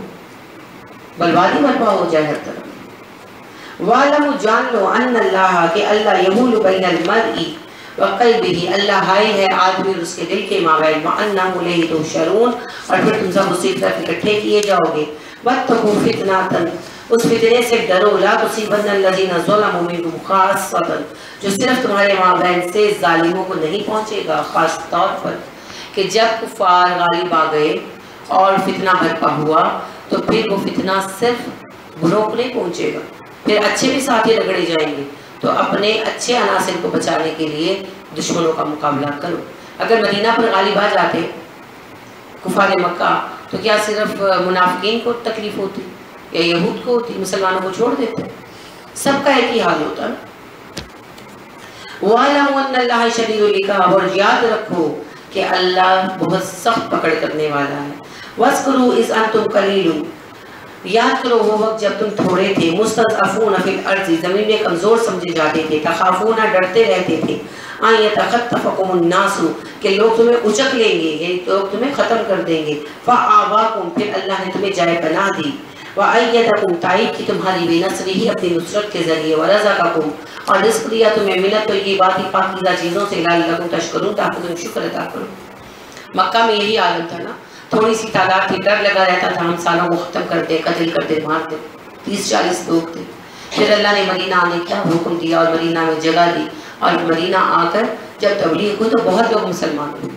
بربادی برپا ہو جائے ہر طرف۔ وَاعْلَمُوا، جان لو، ان اللہ، کہ اللہ، یحول بین المرء وقلبہ، اللہ حائل ہے آدمی اور اس کے دل کے مابین، وَأَنَّهُ إِلَیہِ تُحْشَرُونَ، اور پھر تم سب اسی طرف اکٹھے کیے جاؤ گے۔ وَاتَّقُوا فِتْنَةً، اس فتنے سے ڈرو، لَا تُصِیبَنَّ الَّذِینَ ظَلَمُوا مِنکُمْ خَاصَّةً، جو صرف تمہارے مابین سے ظالموں کو نہیں پہنچے گا، خاص طور پر کہ جب کفار غالب آ گئے اور فتنہ برپا ہوا تو پھر وہ فتنہ صرف بروں کو نہیں پہنچے گا، پھر اچھے بھی ساتھی رگڑے جائیں گے، تو اپنے اچھے عناصر کو بچانے کے لیے دشمنوں کا مقابلہ کرو۔ اگر مدینہ پر غالب آ جاتے کفار مکہ تو کیا صرف منافقین کو تکلیف ہوتی یا یہود کو ہوتی؟ مسلمانوں کو چھوڑ دیتے، سب کا ایک ہی حال ہوتا ہے۔ وَاعْلَمُوا أَنَّ اللَّهَ شَدِيدُ الْعِقَابِ، اور یاد رکھو کہ اللہ بہت سخت پکڑ کرنے والا ہے۔ وَاذْكُرُوا إِذْ أَنْتُمْ قَلِيلٌ، یاد کرو وہ وقت جب تم تھوڑے تھے، مستضعفون فی الارض، زمین میں کمزور سمجھے جاتے تھے، تخافون، ڈرتے رہتے تھے، ان یتخطفکم الناس، کہ لوگ تمہیں اچک لیں گے، یعنی لوگ تمہیں ختم کر دیں گے، فآواکم، پھر اللہ نے تمہیں جائے پناہ دی، وأیدکم، تائید کی تمہاری بنصرہ، اپنی نصرت کے ذریعے، ورزقکم، اور رزق دیا تمہیں منت طیبات، پاکیزہ چیزوں سے، لعلکم تشکرون، تاکہ تم شکر ادا کرو۔ مکہ میں یہی عالم تھا نا، تھوڑی سی تعداد تھی، ڈر لگا رہتا تھا ہم سالوں کو ختم کرتے، قتل کرتے، مارتے، تیس چالیس لوگ تھے۔ پھر اللہ نے مدینہ آنے کا حکم دیا اور مدینہ میں جگہ دی، اور مدینہ آ کر جب تبلیغ ہوئی تو بہت لوگ مسلمان ہوئے.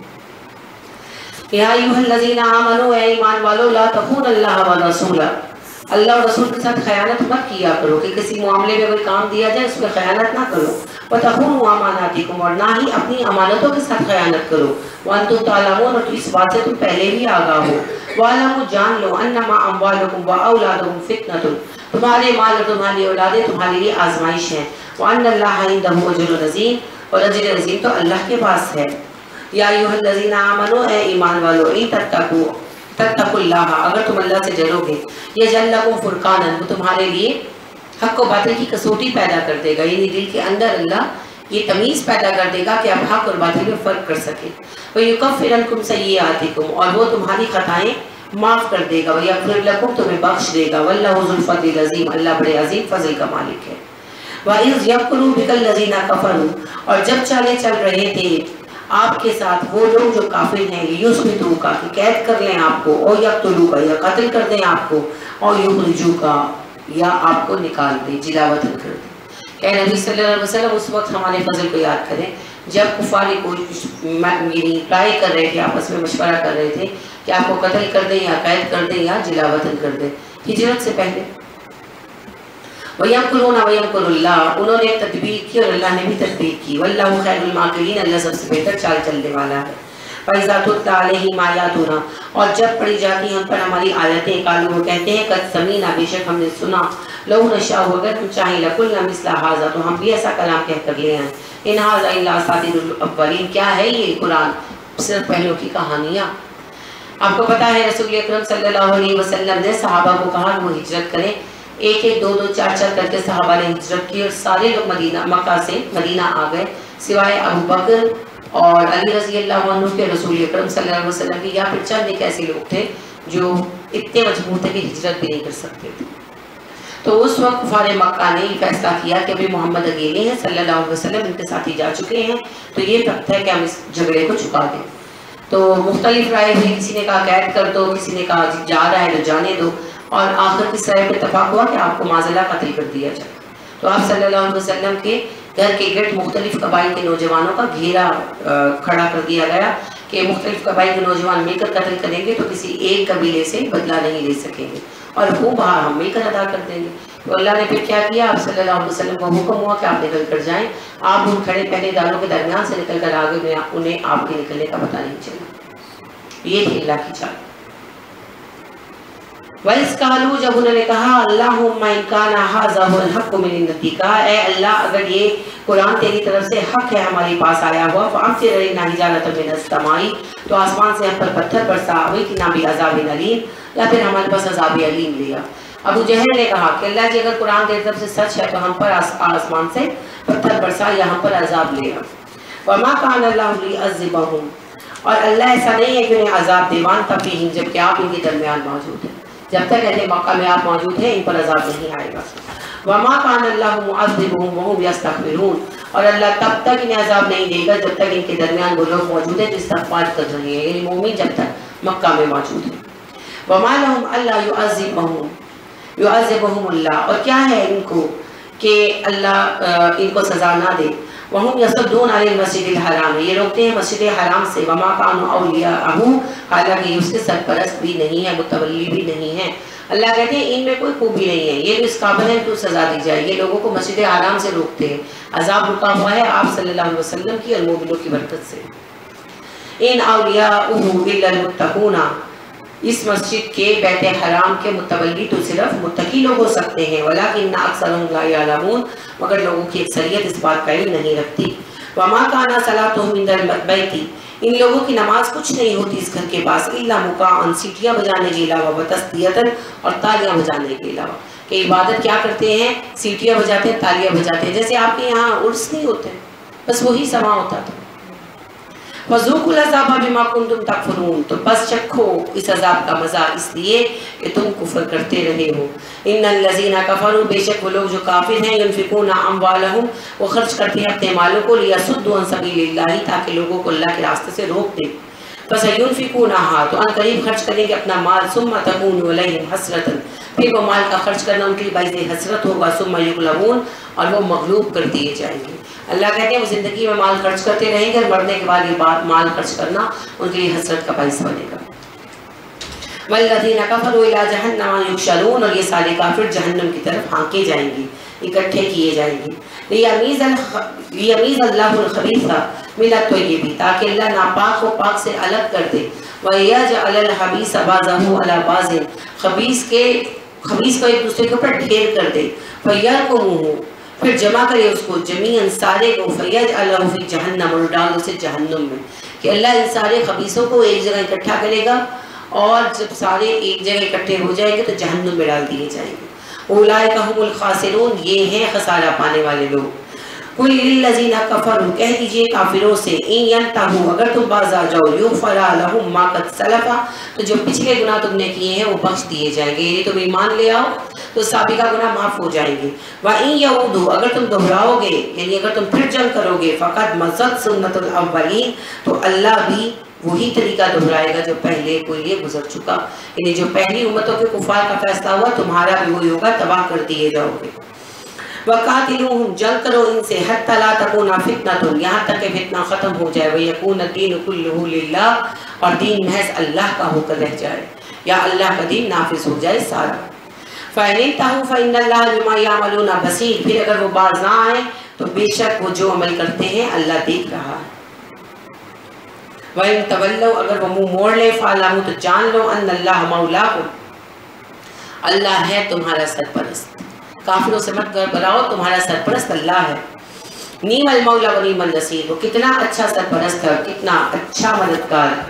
یا ایھا الذین آمنوا، اے ایمان والو، لا تخونوا اللہ ورسولہ، اللہ اور رسول کے ساتھ خیانت مت کیا کرو کہ کسی معاملے میں کوئی کام دیا جائے اس میں خیانت نہ کرو. وتخونوا اماناتکم، اور نہ ہی اپنی امانتوں کے ساتھ خیانت کرو. وانتم تعلمون، اور اس بات سے تم پہلے بھی آگاہ ہو. واعلموا، جان لو، انما اموالکم واولادکم فتنۃ، تمہارے مال اور تمہاری اولادیں تمہارے لیے آزمائش ہیں. وان اللہ عندہ اجر عظیم، اور اجر عظیم تو اللہ کے پاس ہے. یا ایھا الذین آمنوا، اے ایمان والو، ان تتقوا تتقوا اللہ، اگر تم اللہ سے ڈرو گے، یجعل لکم فرقانا، وہ تمہارے لیے حق و باطل کی کسوٹی پیدا کر دے گا. یعنی دل کے اندر اللہ یہ تمیز پیدا کر دے گا کہ آپ حق اور باطل میں فرق کر سکیں. وَيُكَفِّرْ عَنْكُمْ سَيِّئَاتِكُمْ، اور وہ تمہاری خطائیں معاف کر دے گا. وَيَغْفِرْ لَكُمْ، تمہیں بخش دے گا. وَاللَّهُ ذُو الْفَضْلِ الْعَظِيمِ، اللہ بڑے عظیم فضل کا مالک ہے. وَإِذْ يَمْكُرُ بِكَ الَّذِينَ كَفَرُوا، اور جب چالے چل رہے تھے آپ کے ساتھ وہ لوگ جو کافر ہیں، یُثْبِتُوکَ، کہ قید کر لیں آپ کو، اور یقتلوکَ، یا قتل کر دیں آپ کو، اور یخرجوکَ، یا آپ کو نکال دیں، جلا وطن کر دیں. کہ نبی صلی اللہ علیہ وسلم اس وقت ہمارے فضل کو یاد کریں جب کفار کوشش میری ٹرائی کر رہے تھے، آپس میں مشورہ کر رہے تھے کہ آپ کو قتل کر دیں یا قید کر دیں یا جلا وطن کر دیں ہجرت سے پہلے. وَيَمْكُرُونَ وَيَمْكُرُ اللَّهُ، انہوں نے تدبیر کی اور اللہ نے بھی تدبیر کی. وَاللَّهُ خَيْرُ الْمَاكِرِينَ، اللہ سب سے بہتر چال چلنے والا ہے. فَإِذَا تُتْلَىٰ عَلَيْهِمْ آيَاتُنَا، اور جب پڑھی جاتی ہیں ان پر ہماری آیتیں، قالوا، وہ کہتے ہیں، قد سمعنا، بے شک ہم نے سنا، لو نشاء، اگر ہم چاہیں، لقلنا مثل هذا، تو ہم بھی ایسا کلام کہہ کر لے آئیں. ان هذا الا اساطیر الاولین، کیا ہے یہ قرآن؟ صرف پہلوں کی کہانیاں. آپ کو پتا ہے رسول اکرم صلی اللہ علیہ وسلم نے صحابہ کو کہا وہ ہجرت کریں. ایک ایک دو دو چار چار کر کے صحابہ نے ہجرت کی اور سارے لوگ مدینہ مکہ سے مدینہ آ گئے سوائے ابو بکر اور علی رضی اللہ عنہ کے، رسول اکرم صلی اللہ علیہ وسلم کی، یا پھر چند ایک ایسے لوگ تھے جو اتنے مجبور تھے کہ ہجرت بھی نہیں کر سکتے تھے. تو اس وقت کفار مکہ نے یہ فیصلہ کیا کہ ابھی محمد اکیلے ہیں صلی اللہ علیہ وسلم، ان کے ساتھی جا چکے ہیں، تو یہ وقت ہے کہ ہم اس جھگڑے کو چکا دیں. تو مختلف رائے ہوئی، کسی نے کہا قید کر دو، کسی نے کہا جا رہا ہے تو جانے دو، اور آخر کس رائے پہ اتفاق ہوا کہ آپ کو معذلہ قتل کر دیا جائے. تو آپ صلی اللہ علیہ وسلم کے گھر کے گرد مختلف قبائل کے نوجوانوں کا گھیرا کھڑا کر دیا گیا کہ مختلف قبائل کے نوجوان مل کر قتل کریں گے تو کسی ایک قبیلے سے بدلہ نہیں لے سکیں گے، اور خوب بہار ہم مل کر ادا کر دیں گے. تو اللہ نے پھر کیا کیا، آپ صلی اللہ علیہ وسلم کو حکم ہوا کہ آپ نکل کر جائیں. آپ ان کھڑے پہلے داروں کے درمیان سے نکل کر آگے میں انہیں آپ کے نکلنے کا پتہ نہیں چلا. یہ تھی اللہ کی چال. وَإِذْ قَالُوا، جب انہوں نے کہا، اللہم إِن كَانَ هَذَا هُوَ الْحَقُّ مِنْ عِنْدِكَ، اے اللہ اگر یہ قرآن تیری طرف سے حق ہے ہمارے پاس آیا ہوا، فَأَمْطِرْ عَلَيْنَا حِجَارَةً مِنَ السَّمَاءِ، تو آسمان سے ہم پر پتھر برسا، أَوْ ائْتِنَا بِعَذَابٍ أَلِيمٍ، یا پھر ہمارے پاس عذاب علیم لیا. ابو جہل نے کہا کہ اللہ جی اگر قرآن تیری طرف سے سچ ہے تو ہم پر آسمان سے پتھر برسا یا ہم پر عذاب لیا. وَمَا كَانَ اللَّهُ لِيُعَذِّبَهُمْ، اور اللہ ایسا نہیں ہے کہ انہیں عذاب دے وَأَنْتَ فِيهِمْ، جبکہ آپ ان کے درمیان موجود ہیں. جب تک اہل مکہ میں آپ موجود ہیں ان پر عذاب نہیں آئے گا. وَمَا كَانَ اللَّهُ مُعَذِّبُهُمْ وَهُمْ يَسْتَغْفِرُونَ، اور اللہ تب تک انہیں عذاب نہیں دے گا جب تک ان کے درمیان وہ لوگ موجود ہیں جو استغفار کر رہے ہیں، یعنی مومن جب تک مکہ میں موجود ہیں. وَمَا لَهُمْ أَلَّا يُعَذِّبَهُمْ يُعَذِّبُهُمُ اللَّهُ، اور کیا ہے ان کو کہ اللہ ان کو سزا نہ دے. وَهُمْ يَصُدُّونَ عَنِ الْمَسْجِدِ الْحَرَامِ، یہ روکتے ہیں مسجد حرام سے. وَمَا كَانُوا أَوْلِيَاءَهُ، حالانکہ یہ اس کے سرپرست بھی نہیں ہے، متولی بھی نہیں ہے. اللہ کہتے ہیں ان میں کوئی خوبی نہیں ہے، یہ جو اس قابل ہے تو سزا دی جائے. یہ لوگوں کو مسجد حرام سے روکتے ہیں، عذاب رکا ہوا ہے آپ صلی اللہ علیہ وسلم کی اور مومنوں کی برکت سے. ان اولیاؤہ الا المتقون، اس مسجد کے بیت حرام کے متولی تو صرف متقی لوگ ہو سکتے ہیں. ولیکن اکثرهم لا یعلمون، مگر لوگوں کی اکثریت اس بات کا علم نہیں رکھتی. وما کان صلاتهم عند البیت، ان لوگوں کی نماز کچھ نہیں ہوتی اس گھر کے پاس، الا مکاء، سیٹیاں بجانے کے علاوہ، وتصدیۃ، اور تالیاں بجانے کے علاوہ. کہ عبادت کیا کرتے ہیں، سیٹیاں بجاتے ہیں، تالیاں بجاتے ہیں. جیسے آپ کے یہاں عرس نہیں ہوتے، بس وہی سما ہوتا تھا. وَذُوقُوا الْعَذَابَ بِمَا كُنْتُمْ تَكْفُرُونَ، تو بس چکھو اس عذاب کا مزہ اس لیے کہ تم کفر کرتے رہے ہو. ان الذین کفروا، بے شک وہ لوگ جو کافر ہیں، ينفقون اموالهم، وہ خرچ کرتے ہیں اپنے مالوں کو، لیصدوا عن سبیل اللہ، تاکہ لوگوں کو اللہ کے راستے سے روک دیں. فَسَيُنْفِقُونَهَا، تو ان قریب خرچ کریں گے اپنا مال. ثم تكون علیہم حسرۃ، پھر وہ مال کا خرچ کرنا ان کے لیے باعث حسرت ہوگا. ثم یغلبون، اور وہ مغلوب کر دیے جائیں گے. اللہ کہتے ہیں وہ زندگی میں مال خرچ کرتے رہیں گے اور مرنے کے بعد یہ بات مال خرچ کرنا ان کے لیے حسرت کا باعث بنے گا. والذین کفروا الی جہنم یحشرون، اور یہ سارے کافر جہنم کی طرف ہانکے جائیں گے، اکٹھے کیے جائیں گے. لیمیز لیمیز اللہ الخبیث من الطیب، تاکہ اللہ ناپاک کو پاک سے الگ کر دے. ویجعل الخبیث بعضہ علی بعض، خبیث کے خبیث کو ایک دوسرے کے اوپر ڈھیر کر دے. فیرکمہ، پھر جمع کرے اس کو جمیعاً سارے کو. فیجعلہ فی جہنم، اور ڈال اسے جہنم میں. کہ اللہ ان سارے خبیثوں کو ایک جگہ اکٹھا کرے گا اور جب سارے ایک جگہ اکٹھے ہو جائیں گے تو جہنم میں ڈال دیے جائیں گے. اولئک هم الخاسرون، یہ ہیں خسارہ پانے والے لوگ. قل للذین کفروا، کہہ دیجئے کافروں سے، ان ینتہوا، اگر تم باز آ جاؤ، یغفر لہم ما قد سلف، تو جو پچھلے گناہ تم نے کیے ہیں وہ بخش دیے جائیں گے. یعنی تم ایمان لے آؤ تو سابقہ گناہ معاف ہو جائیں گے. وَإِن يَعُودُوا، اگر تم دہراؤ گے یعنی اگر تم پھر جنگ کرو گے، فَقَدْ مَضَتْ سُنَّتُ الْأَوَّلِينَ، تو اللہ بھی وہی طریقہ دہرائے گا جو پہلے کوئی لیے گزر چکا. یعنی جو پہلی امتوں کے کفار کا فیصلہ ہوا تمہارا بھی وہی ہوگا، تباہ کر دیے جاؤ گے. وَقَاتِلُوهُمْ، جنگ کرو ان سے، حَتَّى لَا تَكُونَ فِتْنَةٌ، یہاں تک کہ فتنہ ختم ہو جائے. وَيَكُونَ الدِّينُ كُلُّهُ لِلَّهِ، اور دین محض اللہ کا ہو کر رہ جائے یا اللہ کا دین نافذ ہو جائے سارا. فَإِنِ انتَهُوا فَإِنَّ اللَّهَ بِمَا يَعْمَلُونَ بَصِيرٌ، پھر اگر وہ باز نہ آئیں تو بے شک وہ جو عمل کرتے ہیں اللہ دیکھ رہا ہے. وَإِن تَوَلَّوْا، اگر وہ منہ موڑ لے، فَاعْلَمُوا، تو جان لو، أَنَّ اللَّهَ مَوْلَاكُمْ، اللہ ہے تمہارا سرپرست. کافروں سے مت گھبراؤ، تمہارا سرپرست اللہ ہے. نِعْمَ الْمَوْلَىٰ وَنِعْمَ النَّصِيرُ، وہ کتنا اچھا سرپرست ہے، کتنا اچھا مددگار ہے.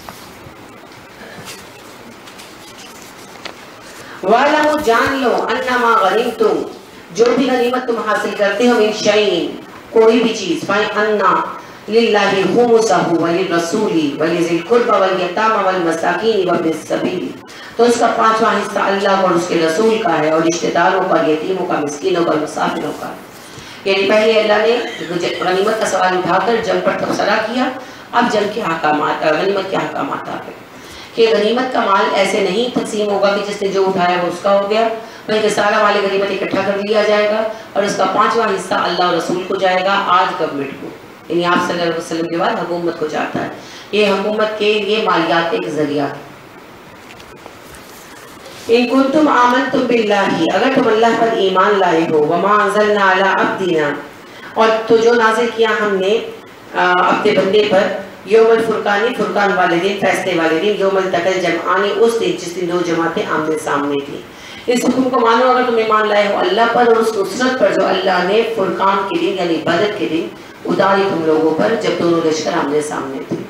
وَاعْلَمُوا، جان لو، أَنَّمَا غَنِمْتُمْ، جو بھی غنیمت تم حاصل کرتے ہو، مِنْ شَيْءٍ، کوئی بھی چیز، فَإِنَّ للہ خمسہ وللرسول ولذی القربى والیتامى والمساکین وابن السبیل، تو اس کا پانچواں حصہ اللہ اور اس کے رسول کا ہے، اور رشتہ داروں کا، یتیموں کا، مسکینوں کا، مسافروں کا. یعنی پہلے اللہ نے غنیمت کا سوال اٹھا کر جنگ پر تبصرہ کیا، اب جنگ کے احکامات، غنیمت کے احکامات آ گئے کہ غنیمت کا مال ایسے نہیں تقسیم ہوگا کہ جس نے جو اٹھایا وہ اس کا ہو گیا، بلکہ سارا مال غنیمت اکٹھا کر لیا جائے گا اور اس کا پانچواں حصہ اللہ اور رسول کو جائے گا، آج گورنمنٹ کو، یعنی آپ صلی اللہ علیہ وسلم کے بعد حکومت کو جاتا ہے. یہ حکومت کے لیے مالیات ایک ذریعہ ہے. ان کنتم آمنتم باللہ، اگر تم اللہ پر ایمان لائے ہو، وما انزلنا علی عبدنا، اور تو جو نازل کیا ہم نے اپنے بندے پر، یوم الفرقانی، فرقان والے دن، فیصلے والے دن، یوم التقى الجمعان، اس دن جس دن دو جماعتیں آمنے سامنے تھیں. اس حکم کو مانو اگر تم ایمان لائے ہو اللہ پر اور اس نصرت پر جو اللہ نے فرقان کے دن یعنی بدر کے دن اتاری تم لوگوں پر، جب دونوں لشکر آمنے سامنے تھے.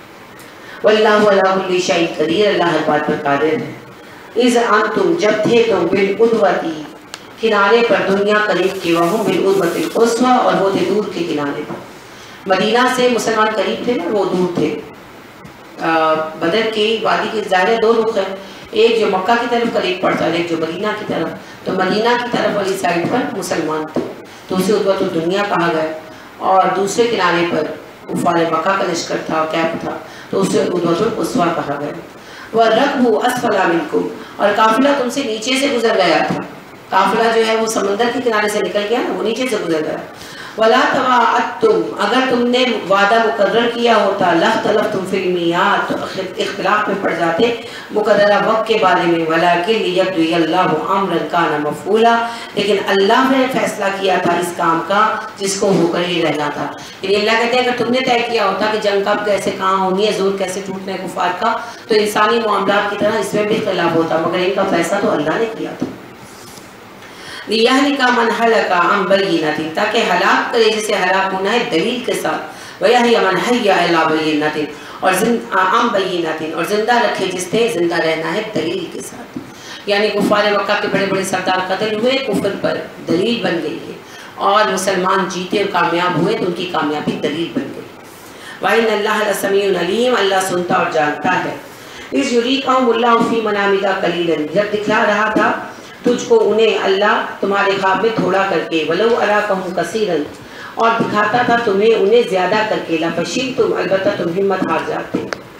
واللہ علی کل شیء قدیر، اللہ ہر بات پر قادر ہے. اذ انتم، جب تھے تم، بالعدوۃ، کنارے پر، دنیا قریب کی، وہم بالعدوۃ القصویٰ، اور وہ تھے دور کے کنارے پر. مدینہ سے مسلمان قریب تھے نا، وہ دور تھے. بدر کی وادی کے ظاہر دو رخ ہیں، ایک جو مکہ کی طرف قریب پڑتا ہے، ایک جو مدینہ کی طرف. تو مدینہ کی طرف والی سائڈ پر مسلمان تھے تو اسے عدوۃ الدنیا کہا گیا، اور دوسرے کنارے پر کفار مکہ کا لشکر تھا، کیمپ تھا، تو اسے عدوۃ القصویٰ کہا گیا. وَالرَّكْبُ أَسْفَلَ مِنْكُمْ، اور قافلہ تم سے نیچے سے گزر گیا تھا. قافلہ جو ہے وہ سمندر کے کنارے سے نکل گیا نا، وہ نیچے سے گزر گیا. وَلَا تَوَاعَدْتُمْ، اگر تم نے وعدہ مقرر کیا ہوتا، لَاخْتَلَفْتُمْ فِي الْمِيعَادِ، تو اختلاف میں پڑ جاتے مقررہ وقت کے بارے میں. وَلَٰكِنْ لِيَقْضِيَ اللَّهُ أَمْرًا كَانَ مَفْعُولًا، لیکن اللہ نے فیصلہ کیا تھا اس کام کا جس کو ہو کر ہی رہنا تھا. یعنی اللہ کہتے ہیں اگر تم نے طے کیا ہوتا کہ جنگ کب کیسے کہاں ہونی ہے، زور کیسے ٹوٹنا ہے کفار کا، تو انسانی معاملات کی طرح اس میں بھی اختلاف ہوتا، مگر ان کا فیصلہ تو اللہ نے کیا تھا. لِيَهْلِكَ مَنْ هَلَكَ عَنْ بَيِّنَةٍ، تاکہ ہلاک کرے جسے ہلاک ہونا ہے دلیل کے ساتھ. وَيَحْيَ مَنْ حَيَّ عَلَىٰ بَيِّنَةٍ، اور عَنْ بَيِّنَةٍ، اور زندہ رکھے جس نے زندہ رہنا ہے دلیل کے ساتھ. یعنی کفار مکہ کے بڑے بڑے سردار قتل ہوئے کفر پر، دلیل بن گئی ہے، اور مسلمان جیتے اور کامیاب ہوئے تو ان کی کامیابی دلیل بن گئی. وَإِنَّ اللَّهَ لَسَمِيعٌ عَلِيمٌ، اللہ سنتا اور جانتا ہے. اِذْ يُرِيكَهُمُ اللَّهُ فِي مَنَامِكَ قَلِيلًا، جب دکھلا رہا تھا تجھ کو انہیں اللہ تمہارے خواب میں تھوڑا کر کے. وَلَوْ أَرَاكَهُمْ كَثِيرًا، اور دکھاتا تھا تمہیں انہیں زیادہ کر کے. لَفَشِلْتُمْ، البتہ تم ہمت ہار جاتے.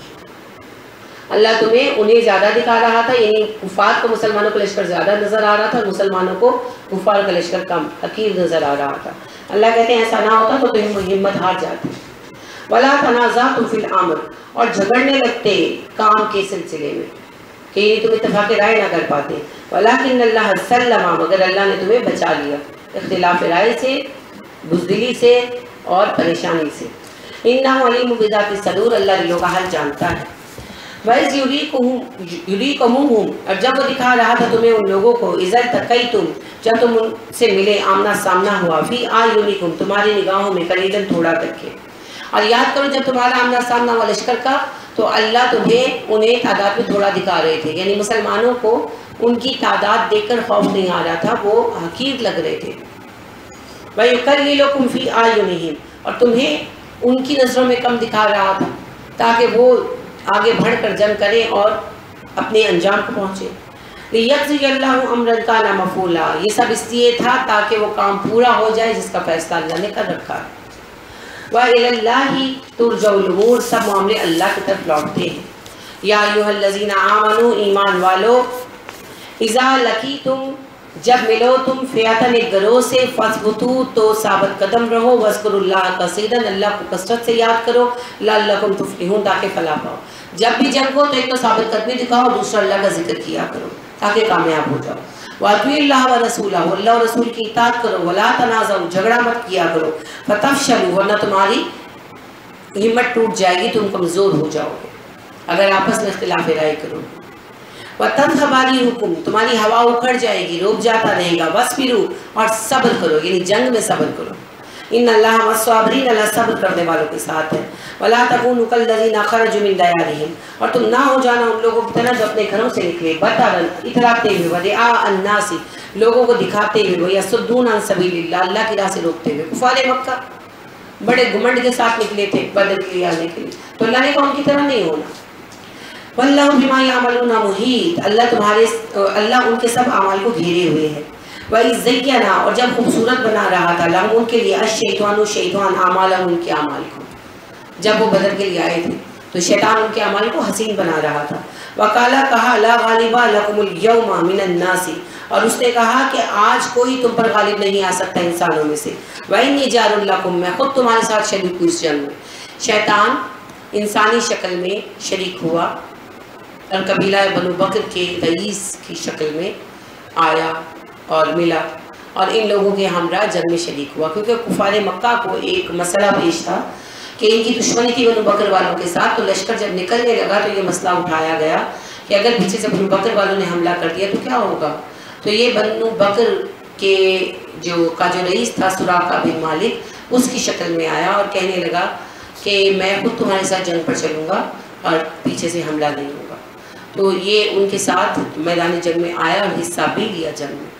اللہ تمہیں انہیں زیادہ دکھا رہا تھا، یعنی کفار کو مسلمانوں کا لشکر زیادہ نظر آ رہا تھا، اور مسلمانوں کو کفار کا لشکر کم حقیر نظر آ رہا تھا. اللہ کہتے ہیں ایسا نہ ہوتا تو تم ہمت ہار جاتے. ولا تنازعتم فی الامر، اور جھگڑنے لگتے کام کے سلسلے میں کہ تم اتفاق رائے نہ کر پاتے. ولکن اللہ سلم، مگر اللہ نے تمہیں بچا لیا اختلاف رائے سے، بزدلی سے اور پریشانی سے. انہ علیم بذات الصدور، اللہ دلوں کا حال جانتا ہے. وَإِذْ يُرِيكُمْ يُرِيكُمُوهُمْ، اور جب وہ دکھا رہا تھا تمہیں ان لوگوں کو، اذا التقیتم، جب تم ان سے ملے، آمنا سامنا ہوا، فی اعینکم، تمہاری نگاہوں میں، قلیلاً تھوڑا کر کے. اور یاد کرو جب تمہارا آمنا سامنا ہوا لشکر کا تو اللہ تمہیں انہیں تعداد میں تھوڑا دکھا رہے تھے، یعنی مسلمانوں کو ان کی تعداد دیکھ کر خوف نہیں آ رہا تھا، وہ حقیر لگ رہے تھے. وَيُقَلِّلُكُمْ فِي أَعْيُنِهِمْ، اور تمہیں ان کی نظروں میں کم دکھا رہا تھا تاکہ وہ آگے بڑھ کر جنگ کریں اور اپنے انجام کو پہنچے. لِيَقْضِيَ اللَّهُ أَمْرًا كَانَ مَفْعُولًا، یہ سب اس لیے تھا تاکہ وہ کام پورا ہو جائے جس کا فیصلہ اللہ نے کر رکھا ہے. وَإِلَى اللَّهِ تُرْجَعُ الْأُمُورُ، سب معاملے اللہ کی طرف لوٹتے ہیں. یا ایھا الذین آمنوا، ایمان والو، اذا لقیتم، جب ملو تم، فئتن، ایک گروہ سے، فاثبتوا، تو ثابت قدم رہو، واذکروا اللہ کثیرا، اللہ کو کثرت سے یاد کرو، لعلکم تفلحون، تاکہ فلاح پاؤ. جب بھی جنگ ہو تو ایک تو ثابت قدمی دکھاؤ، دوسرا اللہ کا ذکر کیا کرو تاکہ کامیاب ہو جاؤ. وَأَطِیعُوا اللَّهَ وَرَسُولَهُ، اللہ اور رسول کی اطاعت کرو. وَلَا تَنَازَعُوا، جھگڑا مت کیا کرو. فَتَفْشَلُوا، ورنہ تمہاری ہمت ٹوٹ جائے گی، تم کمزور ہو جاؤ گے اگر آپس میں اختلاف رائے کرو. وَتَذْهَبَ رِيحُكُمْ، تمہاری ہوا اکھڑ جائے گی، روک جاتا رہے گا. وَاصْبِرُوا، اور صبر کرو، یعنی جنگ میں صبر کرو. ان اللہ مع الصابرین، اللہ صبر کرنے والوں کے ساتھ ہے. وَلَا تَكُونُوا كَالَّذِينَ خَرَجُوا مِن دِيَارِهِمْ، اور تم نہ ہو جانا ان لوگوں کی طرح جو اپنے گھروں سے نکلے، بطرًا، اتراتے ہوئے، وَرِئَاءَ النَّاسِ، لوگوں کو دکھاتے ہوئے، وَيَصُدُّونَ عَن سَبِيلِ اللَّهِ، اللہ کی راہ سے روکتے ہوئے. کفار مکہ بڑے گھمنڈ کے ساتھ نکلے تھے بدر کے لیے آنے کے لیے، تو اللہ نے کہا ان کی طرح نہیں ہونا. واللہ بما یعملون محیط، اللہ تمہارے اللہ ان کے سب اعمال کو گھیرے ہوئے ہے. وَإِذْ زَيَّنَا، اور جب خوبصورت بنا رہا تھا، لہم ان کے لیے، الشیطان شیطان، اعمالہم ان کے اعمال کو، جب وہ بدر کے لیے آئے تھے تو شیطان ان کے اعمال کو حسین بنا رہا تھا. وَقَالَ، کہا، لا غالب لکم اليوم من الناس، اور اس نے کہا کہ آج کوئی تم پر غالب نہیں آ سکتا انسانوں میں سے. وَإِنِّي جَارٌ لَكُمْ، میں خود تمہارے ساتھ شریک ہوں اس جنگ میں. شیطان انسانی شکل میں شریک ہوا اور قبیلہ بنو بکر کے رئیس کی شکل میں آیا اور ملا اور ان لوگوں کے ہمراہ جنگ میں شریک ہوا، کیونکہ کفار مکہ کو ایک مسئلہ پیش تھا کہ ان کی دشمنی تھی بنو بکر والوں کے ساتھ. تو لشکر جب نکلنے لگا تو یہ مسئلہ اٹھایا گیا کہ اگر پیچھے سے بنو بکر والوں نے حملہ کر دیا تو کیا ہوگا. تو یہ بنو بکر کے جو کا جو رئیس تھا سراقہ بن مالک، اس کی شکل میں آیا اور کہنے لگا کہ میں خود تمہارے ساتھ جنگ پر چلوں گا اور پیچھے سے حملہ نہیں ہوگا. تو یہ ان کے ساتھ میدان جنگ میں آیا اور حصہ بھی لیا جنگ میں.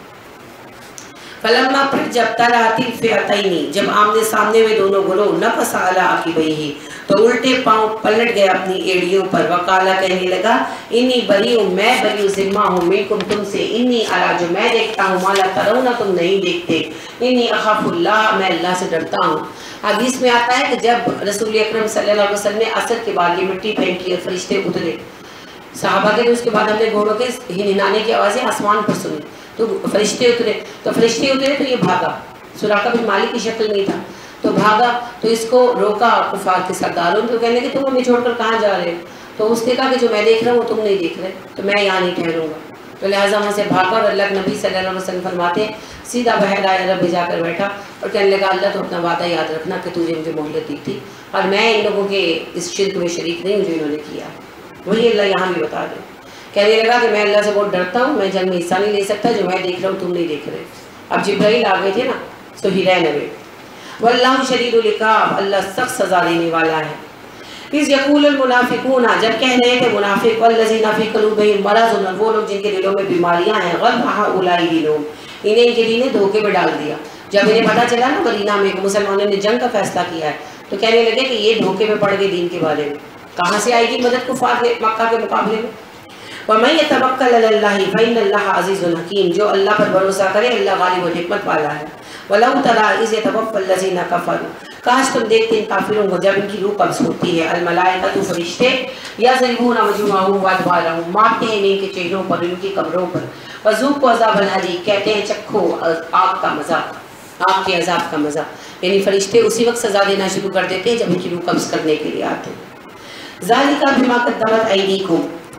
فلما، پھر جب تراتی الفئتین، جب آمنے سامنے ہوئے دونوں گروہ، نکص علی عقبیہ، تو الٹے پاؤں پلٹ گئے اپنی ایڑیوں پر. وقالا، کہنے لگا، انی بری ہوں، میں بری ذمہ ہوں، منکم، تم سے، انی اری، جو میں دیکھتا ہوں، ما لا ترون، تم نہیں دیکھتے، انی اخاف اللہ، میں اللہ سے ڈرتا ہوں. حدیث میں آتا ہے کہ جب رسول اکرم صلی اللہ علیہ وسلم نے عصر کے بعد یہ مٹی پھینکی اور فرشتے اترے، صحابہ کے، اس کے بعد ہم نے گھوڑوں کے ہنہنانے کی آوازیں آسمان پر سنی، تو فرشتے اترے تو فرشتے اترے تو یہ بھاگا. سراقہ بن مالک کی شکل نہیں تھا تو بھاگا. تو اس کو روکا کفار کے سرداروں نے، تو کہنے کہ تم ہمیں چھوڑ کر کہاں جا رہے ہو. تو اس نے کہا کہ جو میں دیکھ رہا ہوں تم نہیں دیکھ رہے، تو میں یہاں نہیں ٹھہروں گا. تو لہٰذا وہاں سے بھاگا اور اللہ کے نبی صلی اللہ علیہ وسلم فرماتے ہیں سیدھا بحیرہ عرب میں جا کر بیٹھا اور کہنے لگا، اللہ تو اپنا وعدہ یاد رکھنا کہ تجھے مجھے مہلت دی تھی اور میں ان لوگوں کے اس شرک میں شریک نہیں ہوں جو انہوں نے کیا. وہی اللہ یہاں بھی بتا دے. کہنے لگا کہ میں اللہ سے بہت ڈرتا ہوں، میں جنگ میں حصہ نہیں لے سکتا، جو میں دیکھ رہا ہوں تم نہیں دیکھ رہے. اب جبرائیل آ گئے تھے نا تو ہی رہ نوے. واللہ شدید العقاب، اللہ سخت سزا دینے والا ہے. اذ یقول المنافقون، جب کہہ رہے تھے منافق، والذین فی قلوبہم مرض، وہ لوگ جن کے دلوں میں بیماریاں ہیں، غلب ہؤلاء دینہم، انہیں ان کے دین نے دھوکے میں ڈال دیا. جب انہیں پتہ چلا نا مدینہ میں مسلمانوں نے جنگ کا فیصلہ کیا ہے تو کہنے لگے کہ یہ دھوکے میں پڑ گئے دین کے بارے میں، کہاں سے آئے گی مدد کفار مکہ کے مقابلے میں. وَمَن يَتَوَكَّلْ عَلَى اللَّهِ فَإِنَّ اللَّهَ عَزِيزٌ حَكِيمٌ، جو اللہ پر بھروسہ کرے اللہ غالب و حکمت والا ہے. وَلَوْ تَرَىٰ إِذْ يَتَوَفَّى الَّذِينَ كَفَرُوا، کاش تم دیکھتے ان کافروں کو جب ان کی روح قبض ہوتی ہے. الملائکۃ، فرشتے، یضربون وجوہہم وادبارہم، مارتے ہیں ان کے چہروں پر، ان کی قبروں پر. وذوقوا عذاب الحریق، کہتے ہیں چکھو آگ کا مزہ. آگ کے عذاب کا مزہ، یعنی فرشتے اسی وقت سزا دینا شروع کر دیتے ہیں جب ان کی روح قبض کرنے کے لیے آتے ہیں۔ ذالک بما قدمت ایدیکم،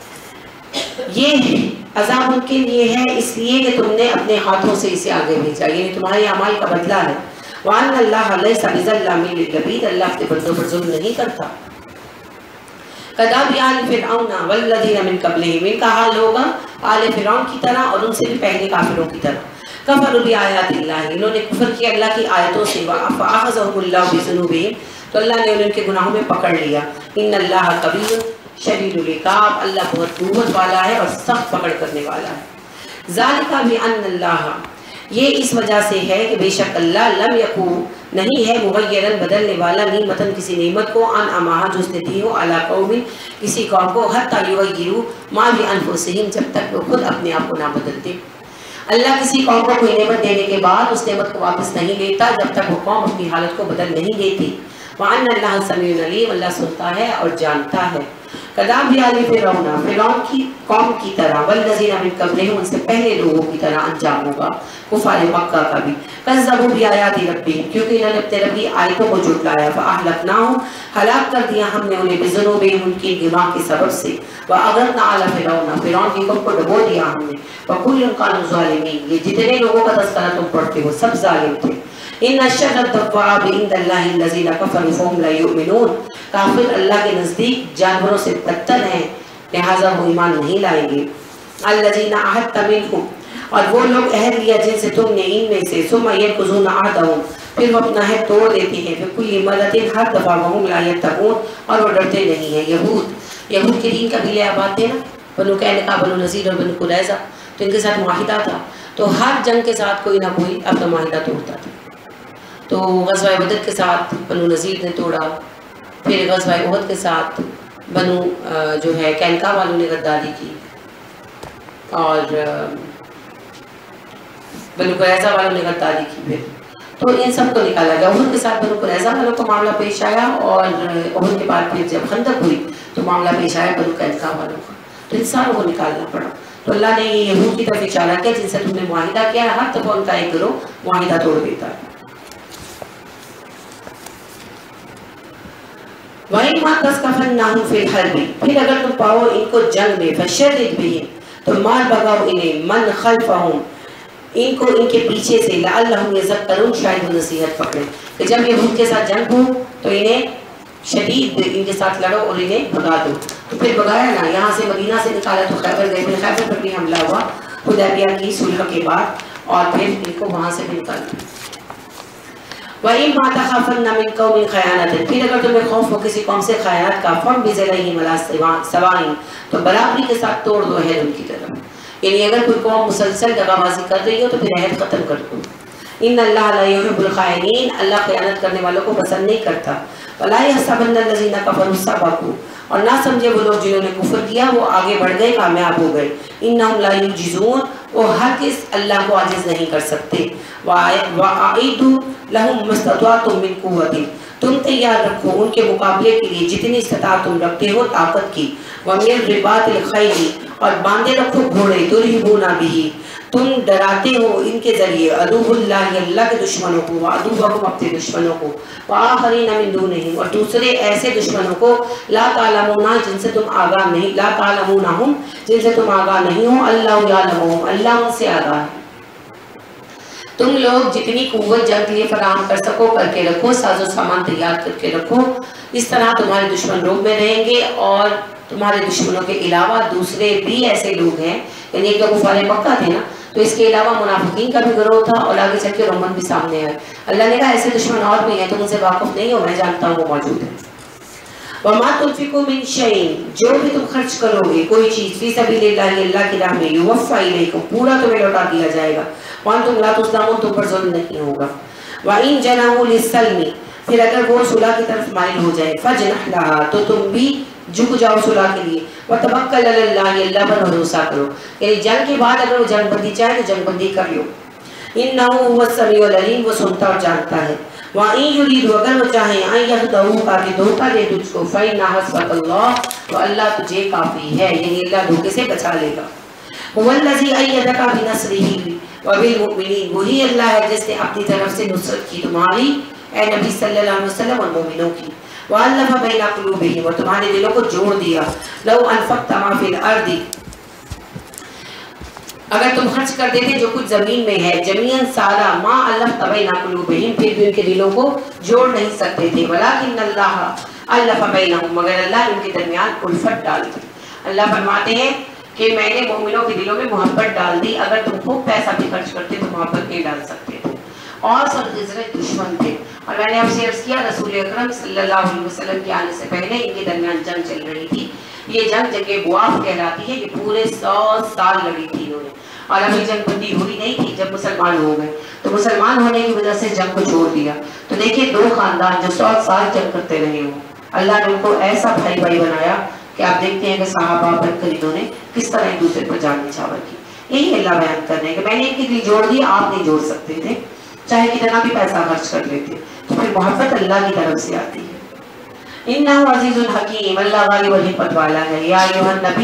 یہ عذاب ان کے لیے ہے اس لیے کہ تم نے اپنے ہاتھوں سے اسے آگے بھیجا، یعنی تمہارے اعمال کا بدلہ ہے۔ وَأَنَّ اللَّهَ لَيْسَ بِظَلَّامٍ لِّلْعَبِيدِ، اللہ اپنے بندوں پر ظلم نہیں کرتا۔ کداب آل فرعون والذین من قبلہم، ان کا حال ہوگا آل فرعون کی طرح اور ان سے بھی پہلے کافروں کی طرح۔ کفروا بآیات اللہ، انہوں نے کفر کیا اللہ کی آیتوں سے، فأخذهم اللہ بذنوبہم، تو اللہ نے انہیں ان کے گناہوں میں پکڑ لیا۔ ان اللہ قوی شدید العقاب، اللہ بہت قوت والا ہے اور سخت پکڑ کرنے والا ہے۔ ذالک بأن اللہ، یہ اس وجہ سے ہے کہ بے شک اللہ لم یکون، نہیں ہے مغیرن بدلنے والا، نعمتن کسی نعمت کو، ان اماہا جو اس نے دی ہو، علی قوم کسی قوم کو، حتی یغیروا ما بانفسہم، جب تک وہ خود اپنے آپ کو نہ بدلتے۔ اللہ کسی قوم کو کوئی نعمت دینے کے بعد اس نعمت کو واپس نہیں لیتا جب تک وہ قوم اپنی حالت کو بدل نہیں دیتی۔ وَأَنَّ اللَّهَ سَمِيعٌ عَلِيمٌ، اللہ سنتا ہے اور جانتا ہے۔ کداب آل فرعون، فرعون کی قوم کی طرح، والذین من قبلہم، ان سے پہلے لوگوں کی طرح انجام ہوگا، کفار مکہ کا بھی۔ کذبوا بآیات ربہم، کیونکہ انہوں نے اپنے رب کی آیتوں کو جھٹلایا، فأہلکناہم، ہلاک کر دیا ہم نے انہیں بذنوبہم، ان کی گناہ کے سبب سے، وأغرقنا آل فرعون، فرعون کی قوم کو ڈبو دیا ہم نے، وکل کانوا ظالمین، یہ جتنے لوگوں کا تذکرہ تم پڑھتے ہو سب ظالم تھے۔ ان شر الدواب عند اللہ الذین کفروا فہم لا یؤمنون، کافر اللہ کے نزدیک جانوروں سے بدتر ہیں لہٰذا وہ ایمان نہیں لائیں گے۔ الذین عاہدت منہم، اور وہ لوگ عہد لیا جن سے تم نے ان میں سے، ثم ینقضون عہدہم، پھر وہ اپنا عہد توڑ دیتے ہیں، فی کل مرۃ، ہر دفعہ، وہم لا یتقون، اور وہ ڈرتے نہیں ہیں۔ یہود یہود کے دین قبیلے آباد تھے نا، بنو قینقاع، بنو نذیر اور بنو قریظہ، تو ان کے ساتھ معاہدہ تھا، تو ہر جنگ کے ساتھ کوئی نہ کوئی اپنا معاہدہ توڑتا تھا۔ تو غزوہ بدر کے ساتھ بنو نذیر نے توڑا، پھر غزوہ احد کے ساتھ بنو جو ہے قینقاع والوں نے غداری کی، اور بنو قریظہ والوں نے غداری کی، پھر تو ان سب کو نکالا گیا۔ احد کے ساتھ بنو قریظہ والوں کا معاملہ پیش آیا، اور احد کے بعد پھر جب خندق ہوئی تو معاملہ پیش آیا بنو قینقاع والوں کا، تو ان ساروں کو نکالنا پڑا۔ تو اللہ نے یہ یہود کی طرف اشارہ کیا جن سے تم نے معاہدہ کیا، ہر دفعہ ان کا ایک گروہ معاہدہ توڑ دیتا ہے۔ وَإِمَّا تَثْقَفَنَّهُمْ فِي الْحَرْبِ، پھر اگر تم پاؤ ان کو جنگ میں، فَشَرِّدْ بِهِمْ، تو مار بگاؤ انہیں، مَنْ خَلْفَهُمْ، ان کو ان کے پیچھے سے، لَعَلَّهُمْ يَذَّكَّرُونَ، شاید وہ نصیحت پکڑیں، کہ جب یہود کے ساتھ جنگ ہو تو انہیں شدید ان کے ساتھ لڑو اور انہیں بھگا دو۔ تو پھر بگایا نا، یہاں سے مدینہ سے نکالا تو خیبر گئے، پھر خیبر پر بھی حملہ ہوا حدیبیہ کی صلح کے بعد، اور پھر ان کو وہاں سے بھی نکالا۔ وَإِمَّا تَخَافَنَّ مِن قَوْمٍ خِيَانَةً، پھر اگر تمہیں خوف ہو کسی قوم سے خیانت کا، فَانبِذْ إِلَيْهِمْ عَلَىٰ سَوَاءٍ، تو برابری کے ساتھ توڑ دو عہد ان کی طرف، یعنی اگر کوئی قوم مسلسل دغا بازی کر رہی ہو تو پھر عہد ختم کر دو۔ ان اللہ لا يحب الخائنین، اللہ خیانت کرنے والوں کو پسند نہیں کرتا۔ ولا يحسبن الذين كفروا سبقوا، اور نہ سمجھے وہ لوگ جنہوں نے کفر کیا وہ آگے بڑھ گئے، کامیاب ہو گئے۔ انہم لا يعجزون، وہ ہرگز اللہ کو عاجز نہیں کر سکتے۔ وَأَعِدُّوا لَهُم مَّا اسْتَطَعْتُم مِّن قُوَّةٍ، تم تیار رکھو ان کے مقابلے کے لیے جتنی استطاعت تم رکھتے ہو طاقت کی۔ وَمِن رِبَاطِ الْخَيْلِ، اور باندھے رکھو گھوڑے، تُرْهِبُونَ بِهِ، تم ڈراتے ہو ان کے ذریعے، عدو اللہ، اللہ کے دشمنوں کو، وعدوہم، اپنے دشمنوں کو، وآخرین من دونہم، اور دوسرے ایسے دشمنوں کو، لا تعلمون، جن سے تم آگاہ نہیں، لا تعلمونہم، جن سے تم آگاہ نہیں ہو، اللہ یعلمہم، اللہ ان سے آگاہ ہے۔ تم لوگ جتنی قوت جنگ کے لیے فراہم کر سکو کر کے رکھو، ساز و سامان تیار کر کے رکھو، اس طرح تمہارے دشمن روم میں رہیں گے، اور تمہارے دشمنوں کے علاوہ دوسرے بھی ایسے لوگ ہیں، یعنی ایک تو کفار مکہ تھے نا، تو اس کے علاوہ منافقین کا بھی گروہ تھا، اور آگے چل کے رومن بھی سامنے آئے۔ اللہ نے کہا ایسے دشمن اور بھی ہیں، تم ان سے واقف نہیں ہو، میں جانتا ہوں وہ موجود ہے۔ وَمَا تُنْفِقُوا مِنْ شَيْءٍ، جو بھی تم خرچ کرو گے کوئی چیز، فی سبیل اللہ، اللہ کی راہ میں، یوفیٰ الیکم، پورا تمہیں لوٹا دیا جائے گا، وَأَنْتُمْ لَا تُظْلَمُونَ، تم پر ظلم نہیں ہوگا۔ وَإِنْ جَنَحُوا لِلسَّلْمِ، پھر اگر وہ صلح کی طرف مائل ہو جائے، فَاجْنَحْ لَهَا، تو تم بھی جھک جاؤ صلح کے لیے، وَتَوَکَّلْ عَلَى اللَّهِ، اللہ پر بھروسہ کرو، یعنی جنگ کے بعد اگر وہ جنگ بندی چاہے تو جنگ بندی کر لو۔ إِنَّهُ هُوَ السَّمِيعُ الْعَلِيمُ، وہ سنتا اور جانتا ہے۔ وَإِن يُرِيدُوا، اگر وہ چاہیں، أَن يَهْدَوْكَ، کہ دھوکہ دے تجھ کو، فَإِنَّ حَسْبَكَ اللَّهُ، تو اللہ تجھے کافی ہے، یعنی اللہ دھوکے سے بچا لے گا۔ हुवल्लज़ी अय्यदका बिनस्रिही व बिलमुमिनीन, वही अल्लाह है जिसने अपनी तरफ से नुसरत की तुम्हारी ए नबी सल्लल्लाहु अलैहि वसल्लम और मोमिनों की। वअल्लफ़ बैना क़ुलूबिहिम, और तुम्हारे दिलों को जोड़ दिया। लौ अनफ़क़्ता मा फ़िल अर्दि, अगर तुम खर्च कर देते जो कुछ जमीन में है, जमीन सारा, मा अल्लफ़्ता बैना क़ुलूबिहिम, फिर भी उनके दिलों को जोड़ नहीं सकते थे। वलाकिन्नल्लाह अल्लफ़ बैनहुम, मगर अल्लाह उनके दरमियान उल्फत डाल दी। अल्लाह फरमाते हैं कि मैंने मोमिनों के दिलों में मोहब्बत डाल दी। अगर तुम खूब पैसा भी खर्च करते तो मोहब्बत नहीं डाल सकते थे। और सब हिजरत दुश्मन थे। और मैंने आपसे अर्ज़ किया रसूल अकरम सल्लल्लाहु अलैहि वसल्लम के आने से पहले इनके दरमियान जंग चल रही थी। ये जंग जंगे बुआफ कहलाती है। ये पूरे सौ साल लड़ी थी इन्होंने, और अभी जंग बंदी हुई नहीं थी जब मुसलमान हो गए, तो मुसलमान होने की वजह से जंग को छोड़ दिया। तो देखिए दो खानदान जो सौ साल जंग करते रहे हो, अल्लाह ने उनको ऐसा भाई भाई बनाया कि आप देखते हैं कि सहाबा बनकर इन्होंने किस तरह एक दूसरे पर जान निछावर की। यही अल्लाह बयान कर रहे हैं कि मैंने इनके दिल जोड़ दिया, आप नहीं जोड़ सकते थे, चाहे कितना भी पैसा खर्च कर लेते। तो फिर मोहब्बत अल्लाह की तरफ से आती है। इन्नहु अज़ीज़ुल हकीम, अल्लाह वाली वही हिकमत वाला है। या अय्युहन नबी